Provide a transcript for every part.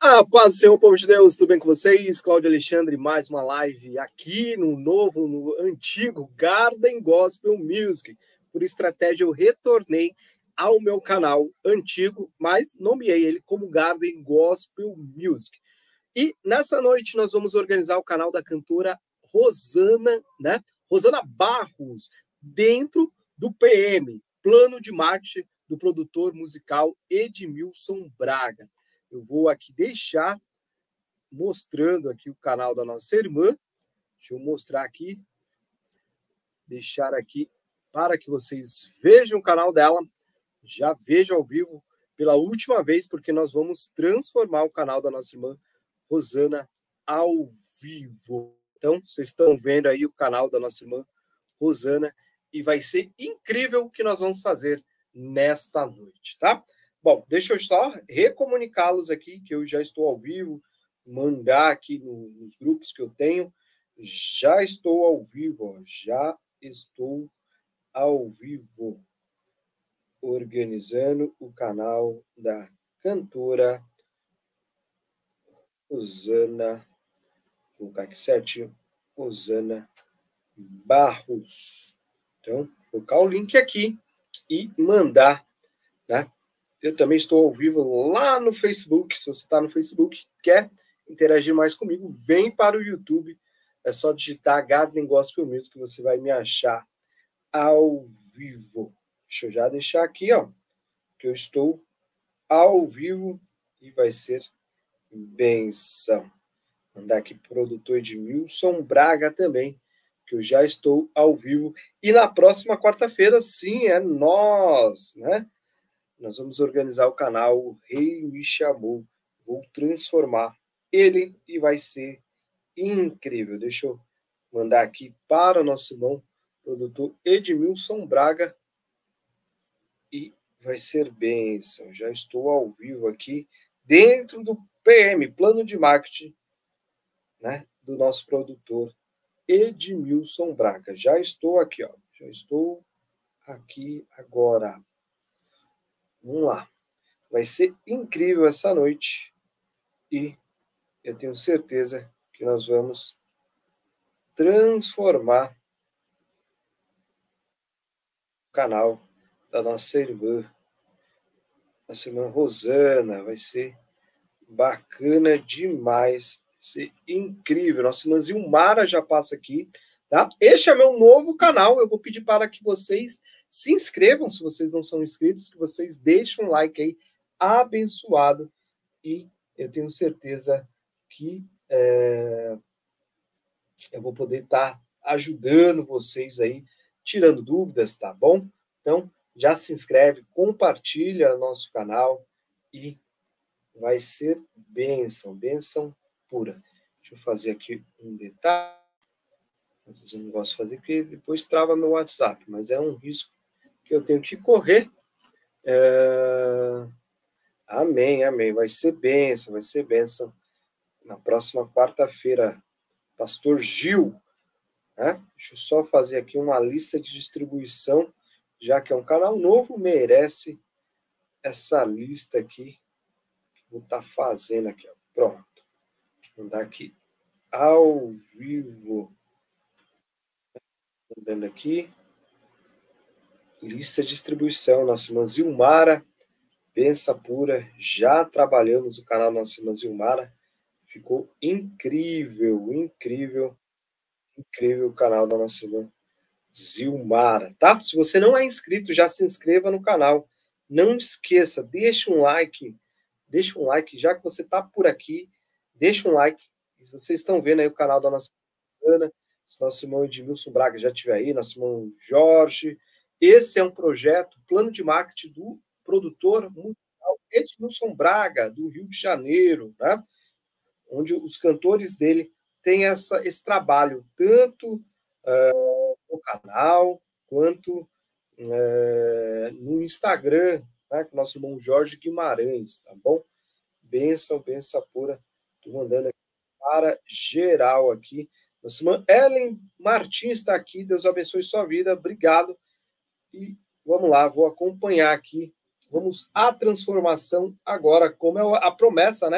A paz do Senhor, povo de Deus, tudo bem com vocês? Cláudio Alexandre, mais uma live aqui no antigo Garden Gospel Music. Por estratégia, eu retornei ao meu canal antigo, mas nomeei ele como Garden Gospel Music. E nessa noite nós vamos organizar o canal da cantora Rosana, né? Rosana Barros, dentro do PM, Plano de Marketing do produtor musical Edmilson Braga. Eu vou aqui deixar mostrando aqui o canal da nossa irmã. Deixa eu mostrar aqui, deixar aqui para que vocês vejam o canal dela. Já vejam ao vivo pela última vez, porque nós vamos transformar o canal da nossa irmã Rosana ao vivo. Então, vocês estão vendo aí o canal da nossa irmã Rosana e vai ser incrível o que nós vamos fazer nesta noite, tá? Bom, deixa eu só recomunicá-los aqui que eu já estou ao vivo, mandar aqui nos grupos que eu tenho. Já estou ao vivo, ó, já estou ao vivo, organizando o canal da cantora Rosana, vou colocar aqui certinho, Rosana Barros. Então, vou colocar o link aqui e mandar, né? Eu também estou ao vivo lá no Facebook. Se você está no Facebook, quer interagir mais comigo, vem para o YouTube. É só digitar Garden Gospel Music que você vai me achar ao vivo. Deixa eu já deixar aqui, ó, que eu estou ao vivo e vai ser benção. Mandar aqui pro produtor Edmilson Braga também, que eu já estou ao vivo. E na próxima quarta-feira, sim, é nós, né? Nós vamos organizar o canal O Rei Me Chamou. Vou transformar ele e vai ser incrível. Deixa eu mandar aqui para o nosso irmão produtor Edmilson Braga e vai ser bênção. Já estou ao vivo aqui dentro do PM, Plano de Marketing, né, do nosso produtor Edmilson Braga. Já estou aqui, ó. Já estou aqui agora. Vamos lá. Vai ser incrível essa noite e eu tenho certeza que nós vamos transformar o canal da nossa irmã Rosana. Vai ser bacana demais, vai ser incrível. Nossa irmã Zilmara já passa aqui, tá? Este é meu novo canal, eu vou pedir para que vocês se inscrevam, se vocês não são inscritos, que vocês deixem um like aí, abençoado, e eu tenho certeza que eu vou poder estar ajudando vocês aí, tirando dúvidas, tá bom? Então, já se inscreve, compartilha nosso canal e vai ser bênção, bênção pura. Deixa eu fazer aqui um detalhe. Às vezes eu não gosto de fazer, porque depois trava meu WhatsApp, mas é um risco que eu tenho que correr. Amém, amém. Vai ser bênção, vai ser bênção. Na próxima quarta-feira, Pastor Gil, né? Deixa eu só fazer aqui uma lista de distribuição, já que é um canal novo, merece essa lista aqui. Vou estar fazendo aqui, ó. Pronto. Vou mandar aqui ao vivo. Mandando aqui. Lista de distribuição. Nossa irmã Zilmara, benção pura. Já trabalhamos o canal da nossa irmã Zilmara. Ficou incrível, incrível, incrível o canal da nossa irmã Zilmara, tá? Se você não é inscrito, já se inscreva no canal. Não esqueça, deixa um like, já que você está por aqui, deixa um like. Se vocês estão vendo aí o canal da nossa Ana, se nosso irmão Edmilson Braga já estiver aí, nosso irmão Jorge. Esse é um projeto, plano de marketing do produtor musical Edmilson Braga, do Rio de Janeiro, né? Onde os cantores dele têm esse trabalho, tanto no canal, quanto no Instagram, né, com o nosso irmão Jorge Guimarães, tá bom? Benção, benção pura. Estou mandando aqui para geral aqui. Nossa irmã Ellen Martins está aqui. Deus abençoe sua vida. Obrigado. E vamos lá, vou acompanhar aqui. Vamos à transformação agora, como é a promessa, né?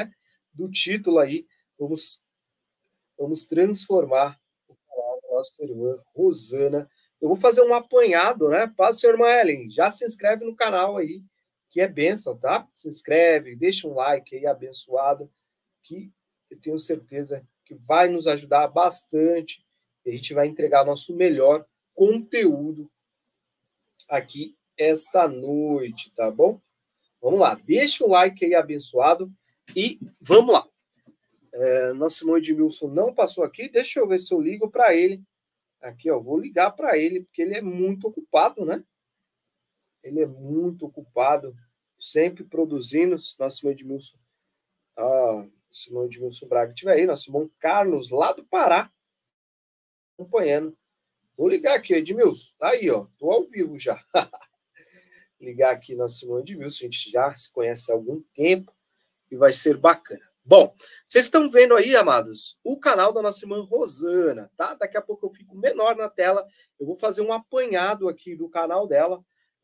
do título aí, vamos transformar o canal da nossa irmã Rosana. Eu vou fazer um apanhado, né? Passa, sua irmã Ellen, já se inscreve no canal aí, que é bênção, tá? Se inscreve, deixa um like aí, abençoado, que eu tenho certeza que vai nos ajudar bastante. E a gente vai entregar nosso melhor conteúdo aqui esta noite, tá bom? Vamos lá, deixa o like aí, abençoado, e vamos lá. Nosso irmão Edmilson não passou aqui, deixa eu ver se eu ligo para ele. Aqui, ó, vou ligar para ele, porque ele é muito ocupado, né? Ele é muito ocupado, sempre produzindo. Nosso irmão Edmilson, nosso irmão Edmilson Braga estiver aí, nosso irmão Carlos, lá do Pará, acompanhando. Vou ligar aqui, Edmilson, tá aí, ó, tô ao vivo já. Ligar aqui nosso irmão Edmilson, a gente já se conhece há algum tempo e vai ser bacana. Bom, vocês estão vendo aí, amados, o canal da nossa irmã Rosana, tá? Daqui a pouco eu fico menor na tela, eu vou fazer um apanhado aqui do canal dela.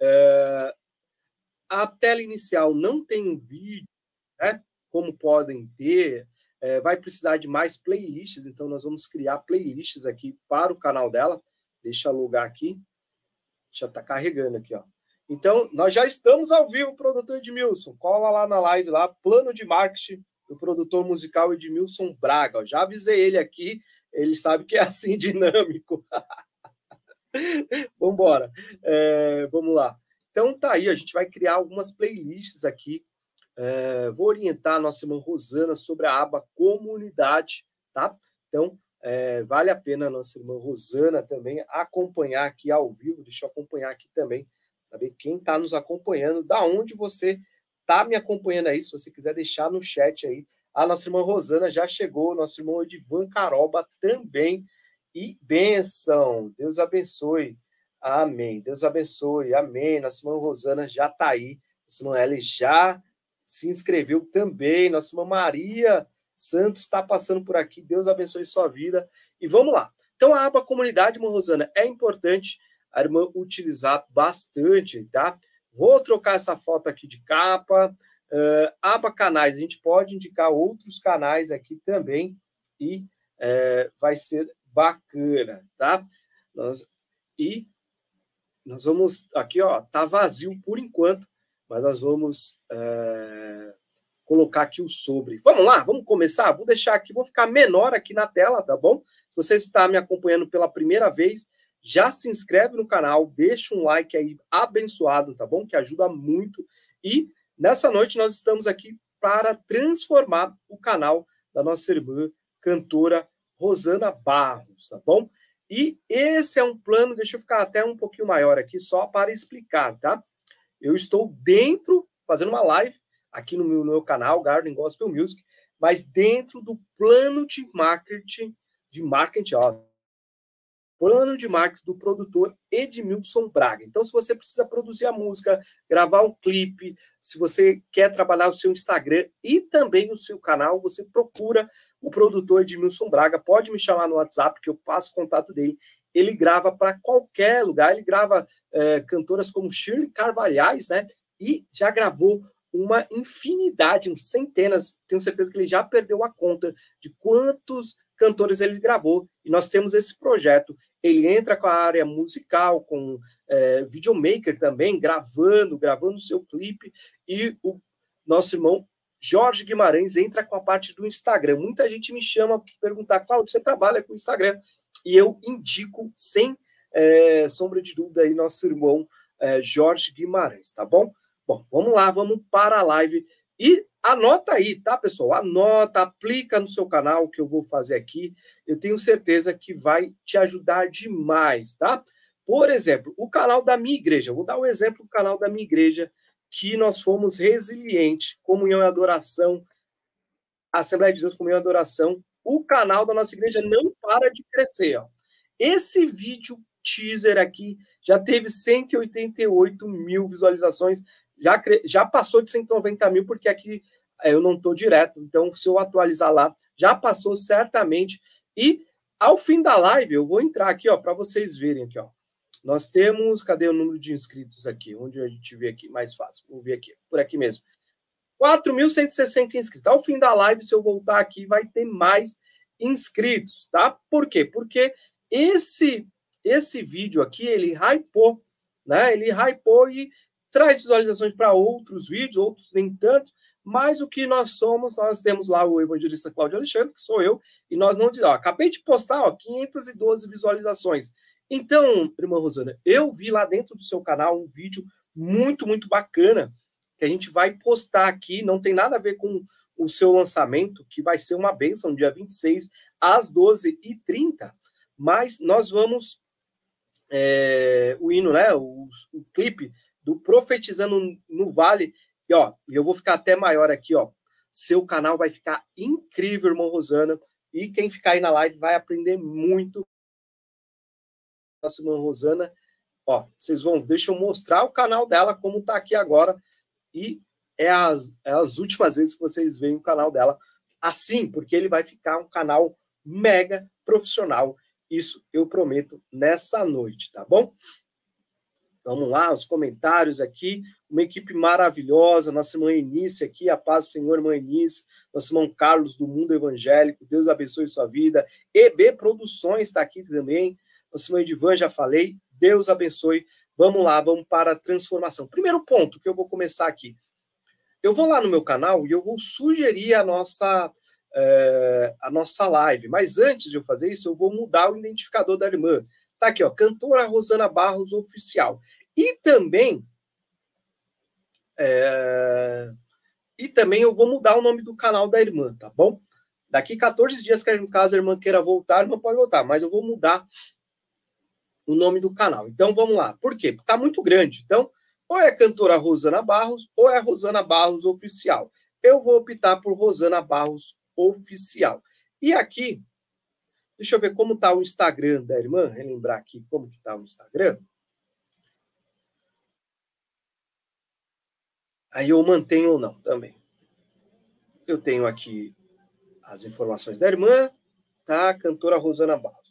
A tela inicial não tem um vídeo, né? Como podem ter, vai precisar de mais playlists, então nós vamos criar playlists aqui para o canal dela. Deixa eu alugar aqui, já está carregando aqui, ó. Então, nós já estamos ao vivo, produtor Edmilson. Cola lá na live, lá, plano de marketing do produtor musical Edmilson Braga. Eu já avisei ele aqui, ele sabe que é assim, dinâmico. Vamos embora. Vamos lá. Então, tá aí, a gente vai criar algumas playlists aqui. Vou orientar a nossa irmã Rosana sobre a aba comunidade, tá? Então, vale a pena a nossa irmã Rosana também acompanhar aqui ao vivo. Deixa eu acompanhar aqui também, saber quem está nos acompanhando, da onde você está me acompanhando aí, se você quiser deixar no chat aí. A nossa irmã Rosana já chegou, nosso irmão Edivan Caroba também. E bênção, Deus abençoe. Amém, Deus abençoe, amém. Nossa irmã Rosana já está aí, nossa irmã Ellen já se inscreveu também, nossa irmã Maria Santos está passando por aqui, Deus abençoe sua vida. E vamos lá. Então, a aba comunidade, irmã Rosana, é importante a irmã utilizar bastante, tá? Vou trocar essa foto aqui de capa. Aba canais, a gente pode indicar outros canais aqui também e vai ser bacana, tá? Nós vamos, aqui, ó, tá vazio por enquanto, mas nós vamos colocar aqui o sobre. Vamos lá, vamos começar? Vou deixar aqui, vou ficar menor aqui na tela, tá bom? Se você está me acompanhando pela primeira vez, já se inscreve no canal, deixa um like aí abençoado, tá bom? Que ajuda muito. E nessa noite nós estamos aqui para transformar o canal da nossa irmã cantora Rosana Barros, tá bom? E esse é um plano, deixa eu ficar até um pouquinho maior aqui, só para explicar, tá? Eu estou dentro, fazendo uma live aqui no meu canal, Garden Gospel Music, mas dentro do plano de marketing, ó, plano de marketing do produtor Edmilson Braga. Então, se você precisa produzir a música, gravar um clipe, se você quer trabalhar o seu Instagram e também o seu canal, você procura o produtor Edmilson Braga. Pode me chamar no WhatsApp, que eu passo o contato dele. Ele grava para qualquer lugar. Ele grava cantoras como Shirley Carvalhais, né? E já gravou uma infinidade, centenas. Tenho certeza que ele já perdeu a conta de quantos cantores ele gravou, e nós temos esse projeto. Ele entra com a área musical, com videomaker também, gravando o seu clipe, e o nosso irmão Jorge Guimarães entra com a parte do Instagram. Muita gente me chama para perguntar, Cláudio, você trabalha com o Instagram? E eu indico, sem sombra de dúvida, aí, nosso irmão Jorge Guimarães, tá bom? Bom, vamos lá, vamos para a live. E anota aí, tá, pessoal? Anota, aplica no seu canal o que eu vou fazer aqui. Eu tenho certeza que vai te ajudar demais, tá? Por exemplo, o canal da minha igreja. Eu vou dar um exemplo do canal da minha igreja, que nós fomos resilientes, comunhão e adoração, Assembleia de Deus, comunhão e adoração. O canal da nossa igreja não para de crescer, ó. Esse vídeo teaser aqui já teve 188 mil visualizações, já passou de 190 mil, porque aqui eu não estou direto, então se eu atualizar lá, já passou certamente. E ao fim da live, eu vou entrar aqui, ó, para vocês verem aqui, ó. Nós temos, cadê o número de inscritos aqui? Onde a gente vê aqui mais fácil? Vou ver aqui, por aqui mesmo. 4.160 inscritos. Ao fim da live, se eu voltar aqui, vai ter mais inscritos, tá? Por quê? Porque esse vídeo aqui, ele hypou, né? Ele hypou e traz visualizações para outros vídeos, outros nem tanto, mas o que nós somos, nós temos lá o evangelista Cláudio Alexandre, que sou eu, e nós não... Ó, acabei de postar, ó, 512 visualizações. Então, irmã Rosana, eu vi lá dentro do seu canal um vídeo muito, muito bacana, que a gente vai postar aqui, não tem nada a ver com o seu lançamento, que vai ser uma bênção, dia 26, às 12h30, mas nós vamos, o hino, né, o clipe do Profetizando no Vale, e ó, eu vou ficar até maior aqui, ó, seu canal vai ficar incrível, irmã Rosana, e quem ficar aí na live vai aprender muito. Nossa irmã Rosana, ó, vocês vão, deixa eu mostrar o canal dela, como tá aqui agora, e é as últimas vezes que vocês veem o canal dela assim, porque ele vai ficar um canal mega profissional, isso eu prometo nessa noite, tá bom? Vamos lá, os comentários aqui, uma equipe maravilhosa, nossa irmã Eunice aqui, a paz do Senhor, irmã Eunice, nosso irmão Carlos do Mundo Evangélico, Deus abençoe sua vida, EB Produções está aqui também, nosso irmão Edivan, já falei, Deus abençoe, vamos lá, vamos para a transformação. Primeiro ponto que eu vou começar aqui, eu vou lá no meu canal e eu vou sugerir a nossa live, mas antes de eu fazer isso, eu vou mudar o identificador da irmã. Tá aqui, ó, cantora Rosana Barros Oficial. E também eu vou mudar o nome do canal da irmã, tá bom? Daqui 14 dias, caso a irmã queira voltar, a irmã pode voltar, mas eu vou mudar o nome do canal. Então, vamos lá. Por quê? Porque tá muito grande. Então, ou é cantora Rosana Barros, ou é Rosana Barros Oficial. Eu vou optar por Rosana Barros Oficial. E aqui, deixa eu ver como está o Instagram da irmã, relembrar aqui como que está o Instagram. Aí eu mantenho ou não também. Eu tenho aqui as informações da irmã, tá? Cantora Rosana Barros.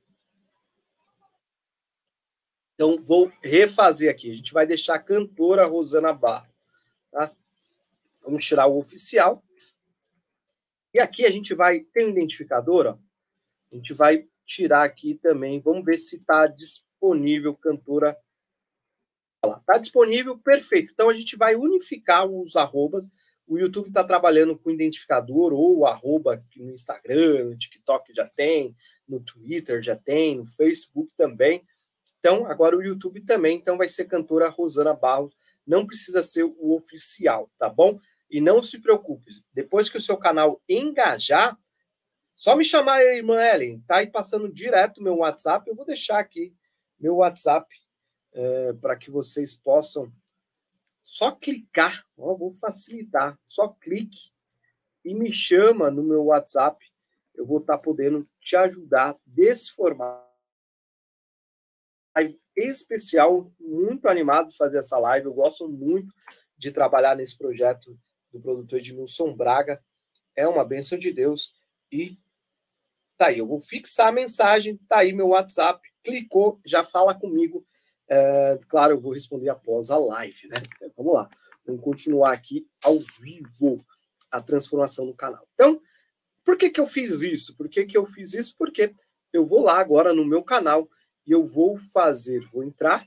Então, vou refazer aqui. A gente vai deixar a cantora Rosana Barros, tá? Vamos tirar o oficial. E aqui a gente vai... Tem um identificador, ó. A gente vai tirar aqui também. Vamos ver se está disponível cantora. Está disponível, perfeito. Então, a gente vai unificar os arrobas. O YouTube está trabalhando com identificador ou arroba no Instagram, no TikTok já tem, no Twitter já tem, no Facebook também. Então, agora o YouTube também. Então, vai ser cantora Rosana Barros. Não precisa ser o oficial, tá bom? E não se preocupe. Depois que o seu canal engajar, só me chamar, irmã Ellen. Tá aí passando direto meu WhatsApp. Eu vou deixar aqui meu WhatsApp para que vocês possam só clicar. Ó, vou facilitar. Só clique e me chama no meu WhatsApp. Eu vou estar podendo te ajudar desse formato. Live especial, muito animado de fazer essa live. Eu gosto muito de trabalhar nesse projeto do produtor Edmilson Braga. É uma bênção de Deus. E tá aí, eu vou fixar a mensagem, tá aí meu WhatsApp, clicou, já fala comigo. Claro, eu vou responder após a live, né? Vamos lá, vamos continuar aqui ao vivo a transformação do canal. Então, por que eu fiz isso? Porque eu vou lá agora no meu canal e eu vou entrar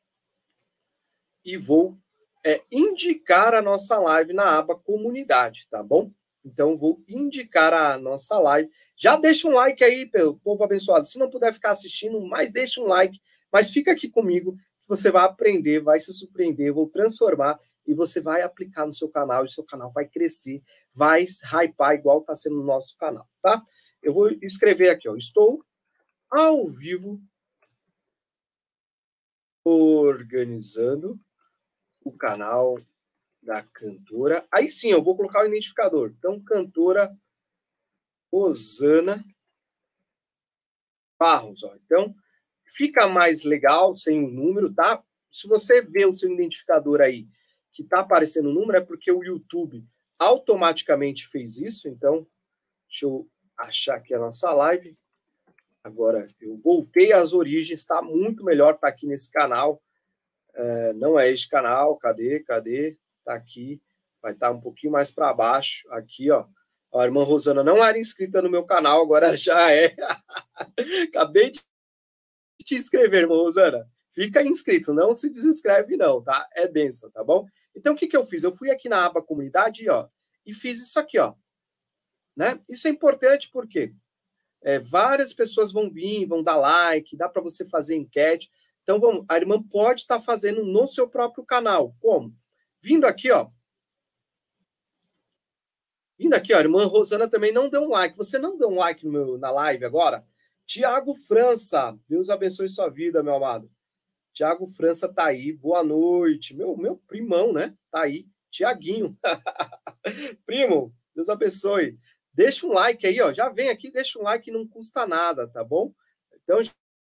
e vou indicar a nossa live na aba comunidade, tá bom? Então, vou indicar a nossa live. Já deixa um like aí, povo abençoado. Se não puder ficar assistindo, mas deixa um like. Mas fica aqui comigo, que você vai aprender, vai se surpreender, vou transformar e você vai aplicar no seu canal e seu canal vai crescer, vai hypar igual está sendo no nosso canal, tá? Eu vou escrever aqui, ó. Estou ao vivo organizando o canal da cantora. Aí sim, eu vou colocar o identificador. Então, cantora Rosana Barros. Ó. Então, fica mais legal sem o número, tá? Se você vê o seu identificador aí, que tá aparecendo o número, é porque o YouTube automaticamente fez isso. Então, deixa eu achar aqui a nossa live. Agora, eu voltei às origens, tá muito melhor estar aqui nesse canal. Não é este canal, cadê? Tá aqui. vai estar um pouquinho mais para baixo, aqui, ó. A irmã Rosana não era inscrita no meu canal, agora já é. Acabei de te inscrever, irmã Rosana. Fica inscrito, não se desinscreve não, tá? É bênção, tá bom? Então, o que eu fiz? Eu fui aqui na aba comunidade, ó, e fiz isso aqui, ó. Né? Isso é importante porque várias pessoas vão vir, vão dar like, dá para você fazer enquete. Então, a irmã pode estar fazendo no seu próprio canal. Como? Vindo aqui, ó. Vindo aqui, ó. A irmã Rosana também não deu um like. Você não deu um like na live agora? Tiago França, Deus abençoe sua vida, meu amado. Tiago França tá aí, boa noite. Meu primão, né? Tá aí, Tiaguinho. Primo, Deus abençoe. Deixa um like aí, ó. Já vem aqui, deixa um like, não custa nada, tá bom? Então,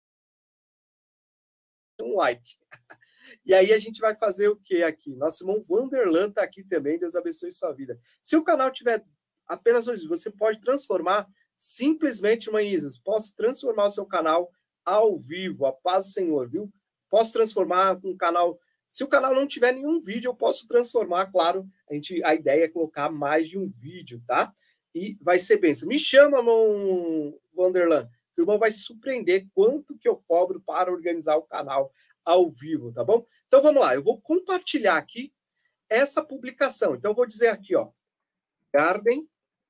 um like. E aí a gente vai fazer o que aqui? Nosso irmão Vanderlan tá aqui também, Deus abençoe sua vida. Se o canal tiver apenas 2 vídeos, você pode transformar simplesmente, irmã Isis, posso transformar o seu canal ao vivo, a paz do Senhor, viu? Posso transformar um canal... Se o canal não tiver nenhum vídeo, eu posso transformar, claro, a ideia é colocar mais de um vídeo, tá? E vai ser bênção. Me chama, irmão Vanderlan, o irmão vai se surpreender quanto que eu cobro para organizar o canal ao vivo, tá bom? Então, vamos lá, eu vou compartilhar aqui essa publicação. Então, eu vou dizer aqui, ó, Garden,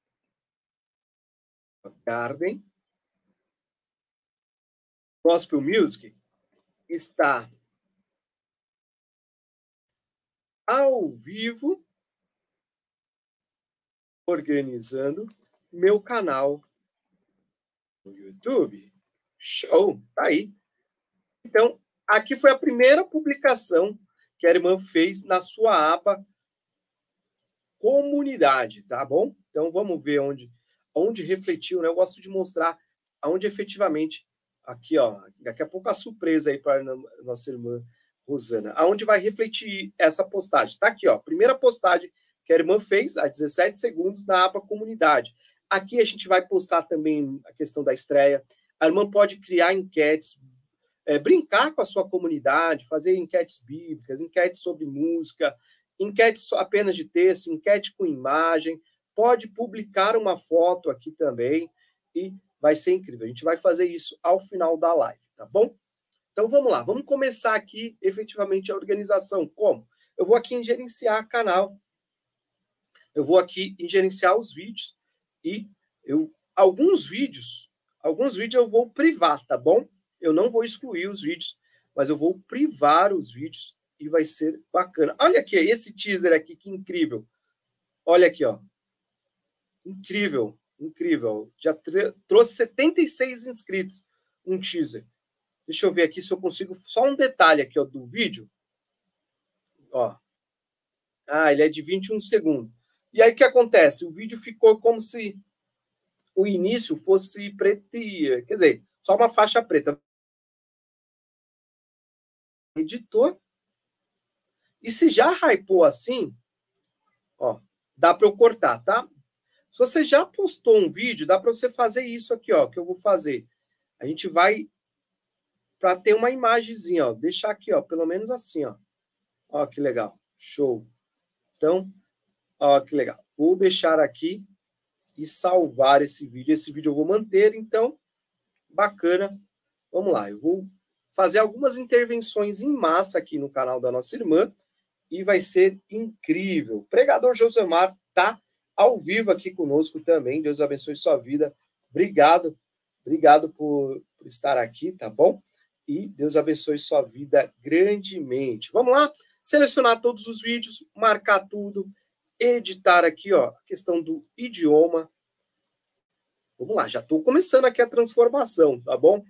Gospel Music está ao vivo organizando meu canal no YouTube. Show, tá aí. Então, aqui foi a primeira publicação que a irmã fez na sua aba comunidade, tá bom? Então, vamos ver onde refletiu, né? Eu gosto de mostrar onde efetivamente, aqui, ó, daqui a pouco a surpresa aí para a nossa irmã Rosana, aonde vai refletir essa postagem. Tá aqui, ó, primeira postagem que a irmã fez, há 17 segundos, na aba comunidade. Aqui a gente vai postar também a questão da estreia. A irmã pode criar enquetes, brincar com a sua comunidade, fazer enquetes bíblicas, enquetes sobre música, enquetes apenas de texto, enquete com imagem, pode publicar uma foto aqui também e vai ser incrível. A gente vai fazer isso ao final da live, tá bom? Então vamos lá, vamos começar aqui efetivamente a organização. Como? Eu vou aqui em gerenciar canal, eu vou aqui em gerenciar os vídeos e alguns vídeos eu vou privar, tá bom? Eu não vou excluir os vídeos, mas eu vou privar os vídeos e vai ser bacana. Olha aqui, esse teaser aqui, que incrível. Olha aqui, ó. Incrível, incrível. Já trouxe 76 inscritos, um teaser. Deixa eu ver aqui se eu consigo... Só um detalhe aqui, ó, do vídeo. Ó. Ah, ele é de 21 segundos. E aí, o que acontece? O vídeo ficou como se o início fosse preto e... Quer dizer, só uma faixa preta. Editor. E se já hypou assim, ó, dá para eu cortar, tá? Se você já postou um vídeo, dá para você fazer isso aqui, ó, que eu vou fazer. A gente vai para ter uma imagenzinha, ó, deixar aqui, ó, pelo menos assim, ó. Ó, que legal. Show. Então, ó, que legal. Vou deixar aqui e salvar esse vídeo. Esse vídeo eu vou manter, então, bacana. Vamos lá, eu vou fazer algumas intervenções em massa aqui no canal da nossa irmã e vai ser incrível. O pregador Josemar tá ao vivo aqui conosco também. Deus abençoe sua vida. Obrigado por estar aqui, tá bom? E Deus abençoe sua vida grandemente. Vamos lá? Selecionar todos os vídeos, marcar tudo, editar aqui, ó, a questão do idioma. Vamos lá, já estou começando aqui a transformação, tá bom?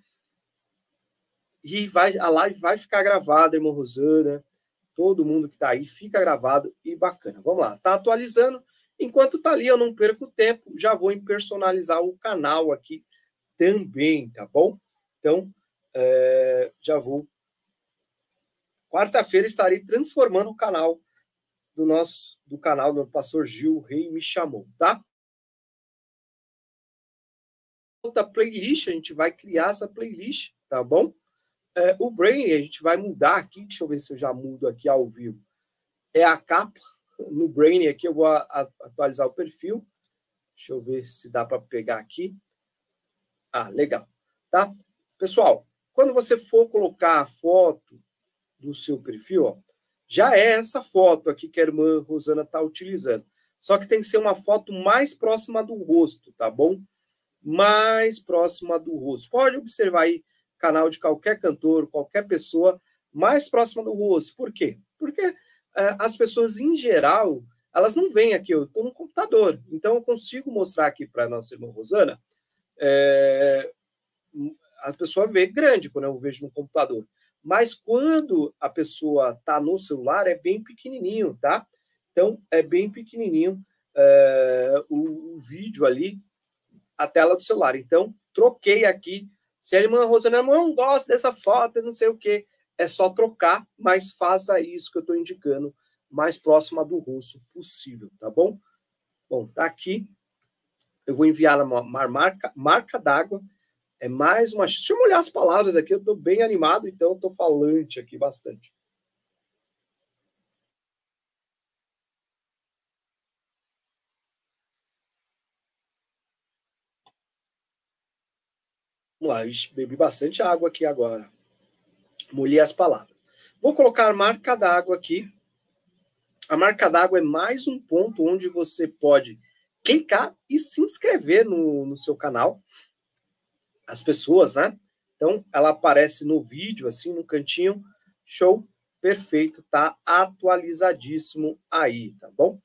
E a live vai ficar gravada, irmã Rosana, todo mundo que está aí, fica gravado e bacana. Vamos lá, tá atualizando. Enquanto tá ali, eu não perco tempo, já vou personalizar o canal aqui também, tá bom? Então, já vou. Quarta-feira estarei transformando o canal do canal do pastor Gil, o Rei me chamou, tá? Outra playlist, a gente vai criar essa playlist, tá bom? O Brain, a gente vai mudar aqui, deixa eu ver se eu já mudo aqui ao vivo. É a capa, no Brain aqui, eu vou atualizar o perfil. Deixa eu ver se dá para pegar aqui. Ah, legal. Tá? Pessoal, quando você for colocar a foto do seu perfil, ó, já é essa foto aqui que a irmã Rosana está utilizando. Só que tem que ser uma foto mais próxima do rosto, tá bom? Mais próxima do rosto. Pode observar aí, canal de qualquer cantor, qualquer pessoa, mais próxima do rosto. Por quê? Porque as pessoas, em geral, elas não veem aqui, eu estou no computador. Então, eu consigo mostrar aqui para a nossa irmã Rosana, a pessoa vê grande quando eu vejo no computador. Mas quando a pessoa está no celular, é bem pequenininho, tá? Então, é bem pequenininho o vídeo ali, a tela do celular. Então, troquei aqui. Se a irmã Rosana não gosta dessa foto, não sei o quê, é só trocar, mas faça isso que eu estou indicando, mais próxima do rosto possível, tá bom? Bom, tá aqui. Eu vou enviar uma marca d'água. É mais uma... Deixa eu molhar as palavras aqui, eu estou bem animado, então eu estou falante aqui bastante. Vamos lá, bebi bastante água aqui agora. Molhei as palavras. Vou colocar marca d'água aqui. A marca d'água é mais um ponto onde você pode clicar e se inscrever no seu canal. As pessoas, né? Então, ela aparece no vídeo, assim, no cantinho. Show, perfeito, tá atualizadíssimo aí, tá bom?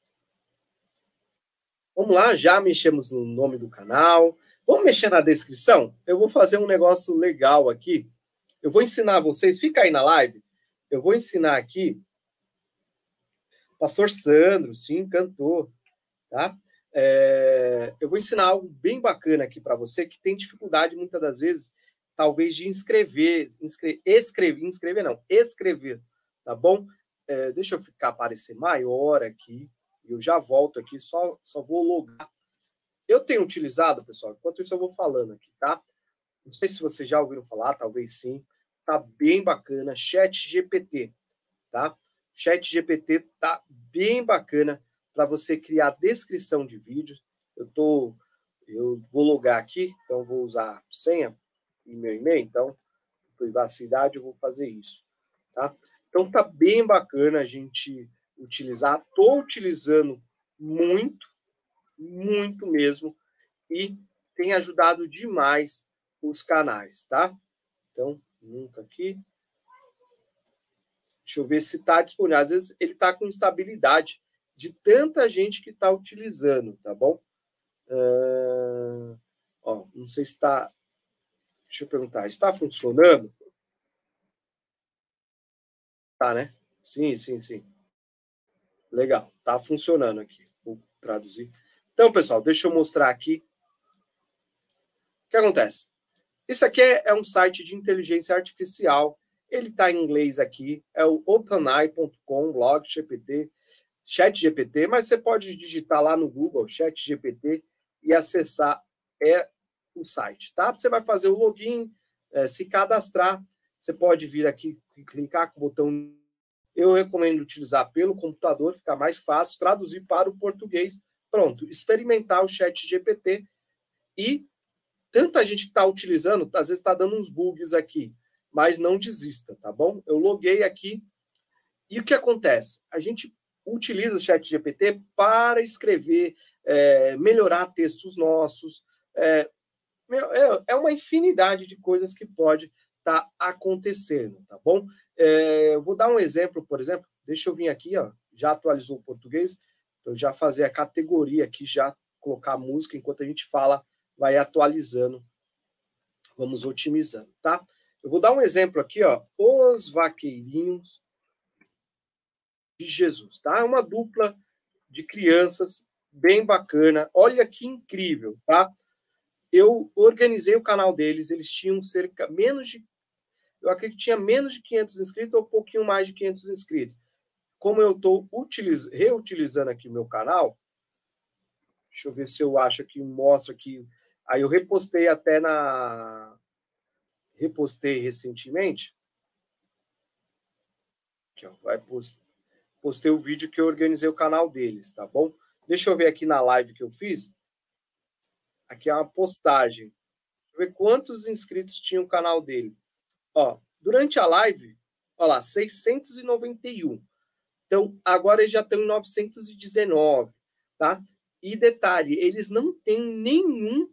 Vamos lá, já mexemos no nome do canal. Vamos mexer na descrição? Eu vou fazer um negócio legal aqui. Eu vou ensinar vocês, fica aí na live. Eu vou ensinar aqui. Pastor Sandro, sim, cantor, tá? Eu vou ensinar algo bem bacana aqui para você que tem dificuldade muitas das vezes, talvez de escrever, tá bom? Deixa eu ficar aparecer maior aqui. Eu já volto aqui, só vou logar. Eu tenho utilizado, pessoal, enquanto isso eu vou falando aqui, tá? Não sei se vocês já ouviram falar, talvez sim. Tá bem bacana, ChatGPT, tá? ChatGPT tá bem bacana para você criar descrição de vídeo. Eu vou logar aqui, então vou usar senha e meu e-mail, então privacidade eu vou fazer isso, tá? Então tá bem bacana a gente utilizar. Tô utilizando muito, muito mesmo e tem ajudado demais os canais, tá? Então, nunca aqui. Deixa eu ver se está disponível. Às vezes ele está com instabilidade de tanta gente que está utilizando, tá bom? Ó, não sei se está... Deixa eu perguntar. Está funcionando? Tá, né? Sim, sim, sim. Legal. Tá funcionando aqui. Vou traduzir. Então, pessoal, deixa eu mostrar aqui. O que acontece? Isso aqui é um site de inteligência artificial. Ele está em inglês aqui. É o openai.com, blog GPT, ChatGPT, mas você pode digitar lá no Google ChatGPT e acessar o site, tá? Você vai fazer o login, se cadastrar. Você pode vir aqui, clicar com o botão. Eu recomendo utilizar pelo computador, fica mais fácil, traduzir para o português. Pronto, experimentar o ChatGPT e tanta gente que está utilizando, às vezes está dando uns bugs aqui, mas não desista, tá bom? Eu loguei aqui e o que acontece? A gente utiliza o ChatGPT para escrever, melhorar textos nossos, uma infinidade de coisas que pode estar acontecendo, tá bom? Eu vou dar um exemplo, por exemplo, deixa eu vir aqui, ó, já atualizou o português, eu já fazer a categoria aqui, já colocar a música, enquanto a gente fala, vai atualizando, vamos otimizando, tá? Eu vou dar um exemplo aqui, ó, Os Vaqueirinhos de Jesus, tá? É uma dupla de crianças bem bacana, olha que incrível, tá? Eu organizei o canal deles, eles tinham eu acredito que tinha menos de 500 inscritos ou um pouquinho mais de 500 inscritos. Como eu estou reutilizando aqui o meu canal, deixa eu ver se eu acho aqui, mostro aqui. Aí eu repostei recentemente. Aqui, ó, vai postar. postei o vídeo que eu organizei o canal deles, tá bom? Deixa eu ver aqui na live que eu fiz. Aqui é uma postagem. Deixa eu ver quantos inscritos tinha o canal dele. Ó, durante a live, olha lá, 691. Então, agora eles já estão em 919, tá? E detalhe, eles não têm nenhum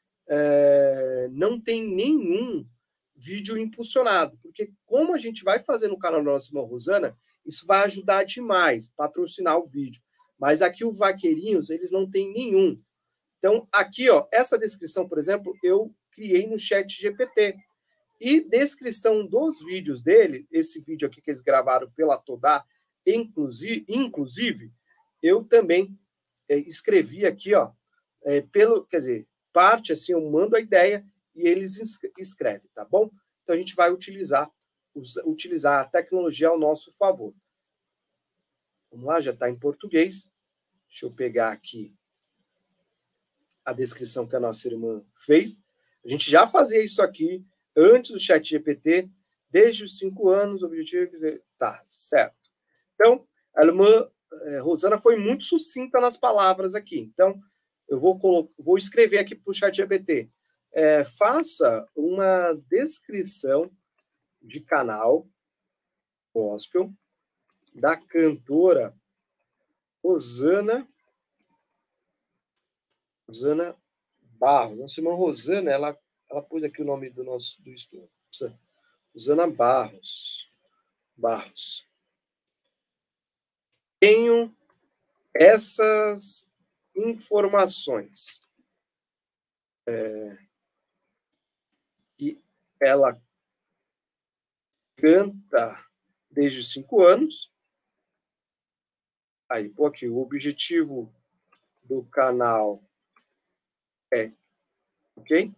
vídeo impulsionado, porque como a gente vai fazer no canal da nossa irmã Rosana, isso vai ajudar demais, patrocinar o vídeo. Mas aqui o Vaqueirinhos, eles não têm nenhum. Então, aqui, ó, essa descrição, por exemplo, eu criei no ChatGPT. E descrição dos vídeos dele, esse vídeo aqui que eles gravaram pela Todá, inclusive eu também escrevi aqui, ó, quer dizer, parte assim, eu mando a ideia e eles escrevem, tá bom? Então a gente vai utilizar a tecnologia ao nosso favor. Vamos lá, já está em português. Deixa eu pegar aqui a descrição que a nossa irmã fez. A gente já fazia isso aqui antes do ChatGPT, desde os 5 anos, o objetivo é dizer, tá, certo. Então, a irmã Rosana foi muito sucinta nas palavras aqui. Então, eu vou escrever aqui para o ChatGPT. Faça uma descrição de canal gospel da cantora Rosana Barros. Nossa irmã Rosana, ela pôs aqui o nome do estudo. Rosana Barros. Tenho essas informações. E ela canta desde os 5 anos. Aí, pô, aqui, o objetivo do canal é, ok?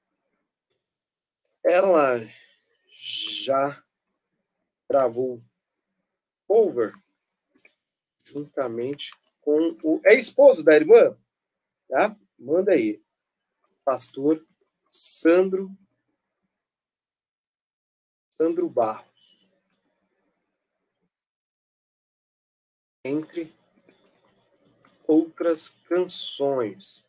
Ela já gravou cover juntamente com o esposo da irmã, tá? Manda aí, pastor Sandro Barros, entre outras canções.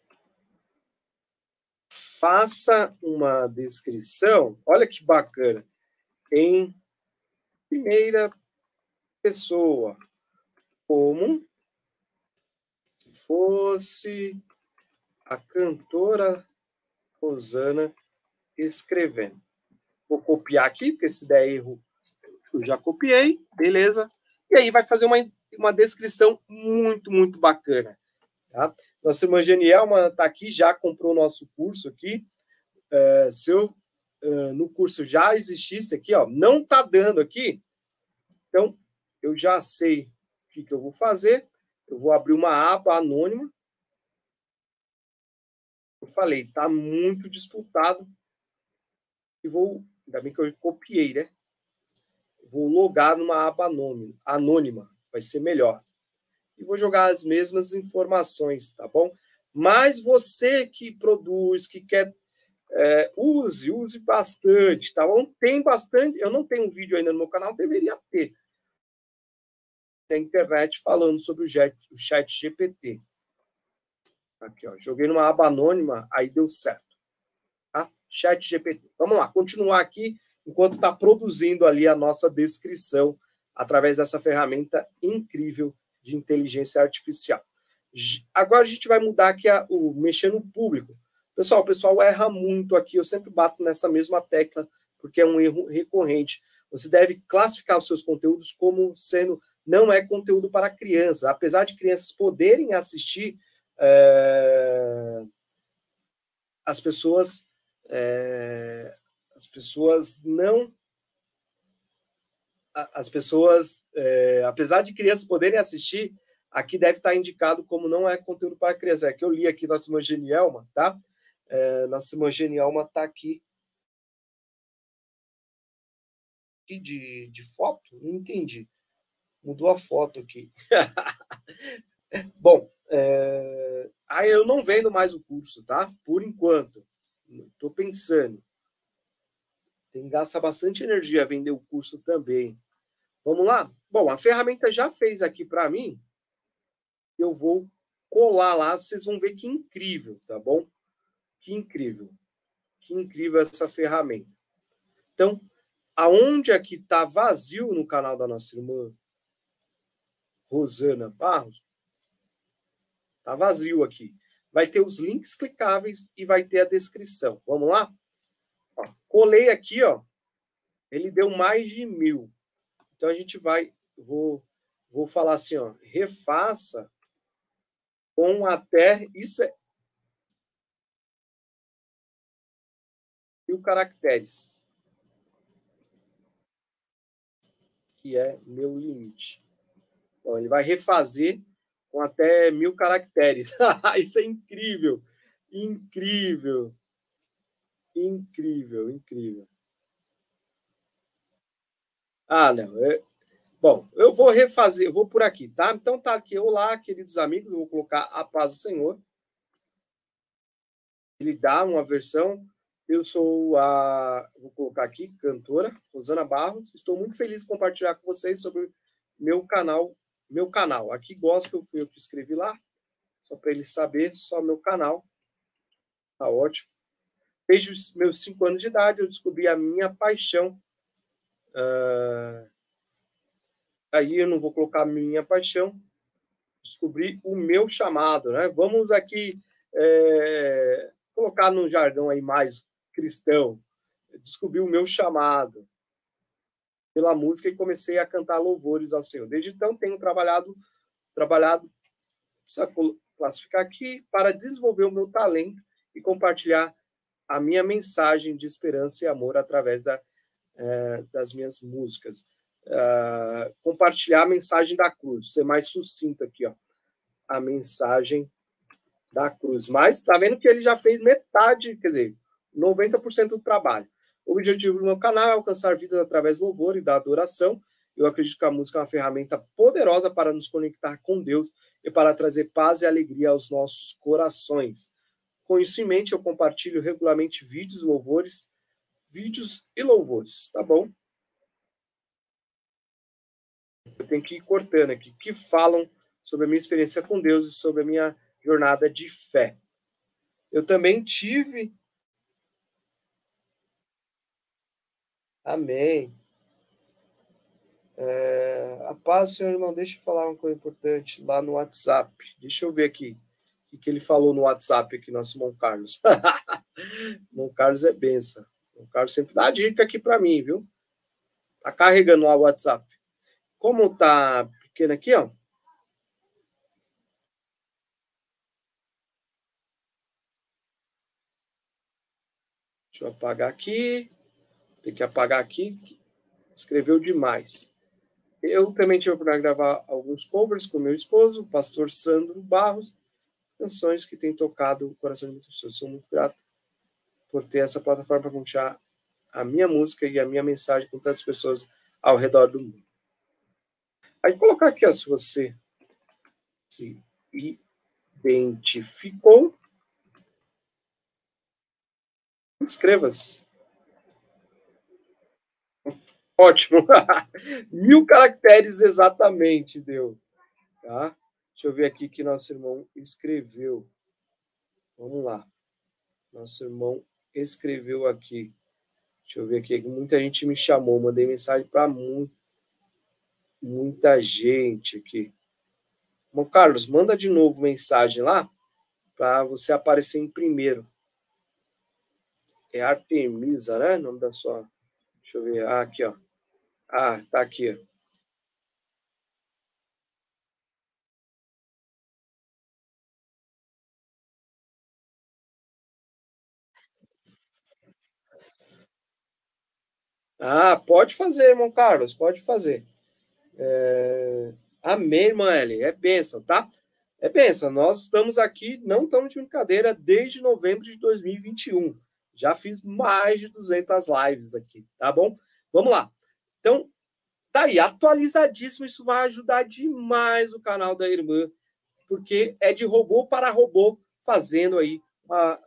Faça uma descrição, olha que bacana, em primeira pessoa, como se fosse a cantora Rosana escrevendo. Vou copiar aqui, porque se der erro eu já copiei, beleza? E aí vai fazer uma descrição muito, muito bacana. Tá? Nossa irmã Genielma está aqui, já comprou o nosso curso aqui. Se eu no curso já existisse aqui, ó, não está dando aqui, então eu já sei o que eu vou fazer. Eu vou abrir uma aba anônima. Eu falei, está muito disputado. E ainda bem que eu copiei, né? Vou logar numa aba anônima, vai ser melhor. E vou jogar as mesmas informações, tá bom? Mas você que produz, que quer, use bastante, tá bom? Tem bastante, eu não tenho um vídeo ainda no meu canal, deveria ter. Na internet falando sobre o ChatGPT. Aqui, ó, joguei numa aba anônima, aí deu certo. Tá? ChatGPT. Vamos lá, continuar aqui enquanto está produzindo ali a nossa descrição através dessa ferramenta incrível de inteligência artificial. Agora a gente vai mudar aqui o mexer no público. Pessoal, o pessoal erra muito aqui, eu sempre bato nessa mesma tecla, porque é um erro recorrente. Você deve classificar os seus conteúdos como sendo, não é conteúdo para crianças. Apesar de crianças poderem assistir, as pessoas não... apesar de crianças poderem assistir, aqui deve estar indicado como não é conteúdo para criança. É que eu li aqui nossa irmã Genielma, tá? Nossa irmã Genielma está aqui. De foto? Não entendi. Mudou a foto aqui. Bom, aí eu não vendo mais o curso, tá? Por enquanto. Estou pensando. Tem que gastar bastante energia vender o curso também. Vamos lá? Bom, a ferramenta já fez aqui para mim. Eu vou colar lá, vocês vão ver que incrível, tá bom? Que incrível. Que incrível essa ferramenta. Então, aonde aqui está vazio no canal da nossa irmã Rosana Barros, está vazio aqui. Vai ter os links clicáveis e vai ter a descrição. Vamos lá? Ó, colei aqui, ó. Ele deu mais de 1000. Então, a gente vai... Vou falar assim, ó. Refaça com até... Isso é 1000 caracteres. Que é meu limite. Então, ele vai refazer com até 1000 caracteres. Isso é incrível. Incrível. Incrível, incrível. Ah, não. Bom, eu vou refazer, eu vou por aqui, tá? Então tá aqui. Olá, queridos amigos. Eu vou colocar a paz do Senhor. Ele dá uma versão. Eu sou vou colocar aqui, cantora, Rosana Barros. Estou muito feliz de compartilhar com vocês sobre meu canal. Meu canal. Aqui gospel, fui eu que escrevi lá. Só para ele saber, só meu canal. Tá ótimo. Desde os meus 5 anos de idade, eu descobri a minha paixão. Aí eu não vou colocar a minha paixão. Descobri o meu chamado, né? Vamos aqui colocar no jargão aí mais cristão. Descobri o meu chamado pela música e comecei a cantar louvores ao Senhor. Desde então tenho trabalhado, precisa classificar aqui, para desenvolver o meu talento e compartilhar a minha mensagem de esperança e amor através das minhas músicas. Compartilhar a mensagem da cruz, ser mais sucinto aqui, ó, a mensagem da cruz. Mas está vendo que ele já fez metade, quer dizer, 90% do trabalho. O objetivo do meu canal é alcançar vidas através do louvor e da adoração. Eu acredito que a música é uma ferramenta poderosa para nos conectar com Deus e para trazer paz e alegria aos nossos corações. Com isso em mente, eu compartilho regularmente vídeos e louvores, tá bom? Eu tenho que ir cortando aqui, que falam sobre a minha experiência com Deus e sobre a minha jornada de fé. Eu também tive... Amém. A paz, Senhor, irmão, deixa eu falar uma coisa importante lá no WhatsApp. Deixa eu ver aqui o que ele falou no WhatsApp aqui, nosso irmão Carlos. Irmão Carlos é benção. O Carlos sempre dá dica aqui para mim, viu? Tá carregando lá o WhatsApp. Como tá pequeno aqui, ó. Deixa eu apagar aqui. Tem que apagar aqui. Escreveu demais. Eu também tive a oportunidade de gravar alguns covers com meu esposo, o pastor Sandro Barros, canções que têm tocado o coração de muitas pessoas. Sou muito grato por ter essa plataforma para compartilhar a minha música e a minha mensagem com tantas pessoas ao redor do mundo. Aí colocar aqui, ó, se você se identificou, inscreva-se. Ótimo. 1000 caracteres exatamente deu. Tá? Deixa eu ver aqui que nosso irmão escreveu. Vamos lá. Nosso irmão escreveu aqui. Deixa eu ver aqui. Muita gente me chamou. Mandei mensagem para muita gente aqui. Irmão Carlos, manda de novo mensagem lá para você aparecer em primeiro. É Artemisa, né? O nome da sua... Deixa eu ver. Ah, aqui, ó. Ah, tá aqui, ó. Ah, pode fazer, irmão Carlos, pode fazer. Amém, irmã Ellen. É bênção, tá? É bênção. Nós estamos aqui, não estamos de brincadeira, desde novembro de 2021. Já fiz mais de 200 lives aqui, tá bom? Vamos lá. Então, tá aí, atualizadíssimo. Isso vai ajudar demais o canal da irmã, porque é de robô para robô, fazendo aí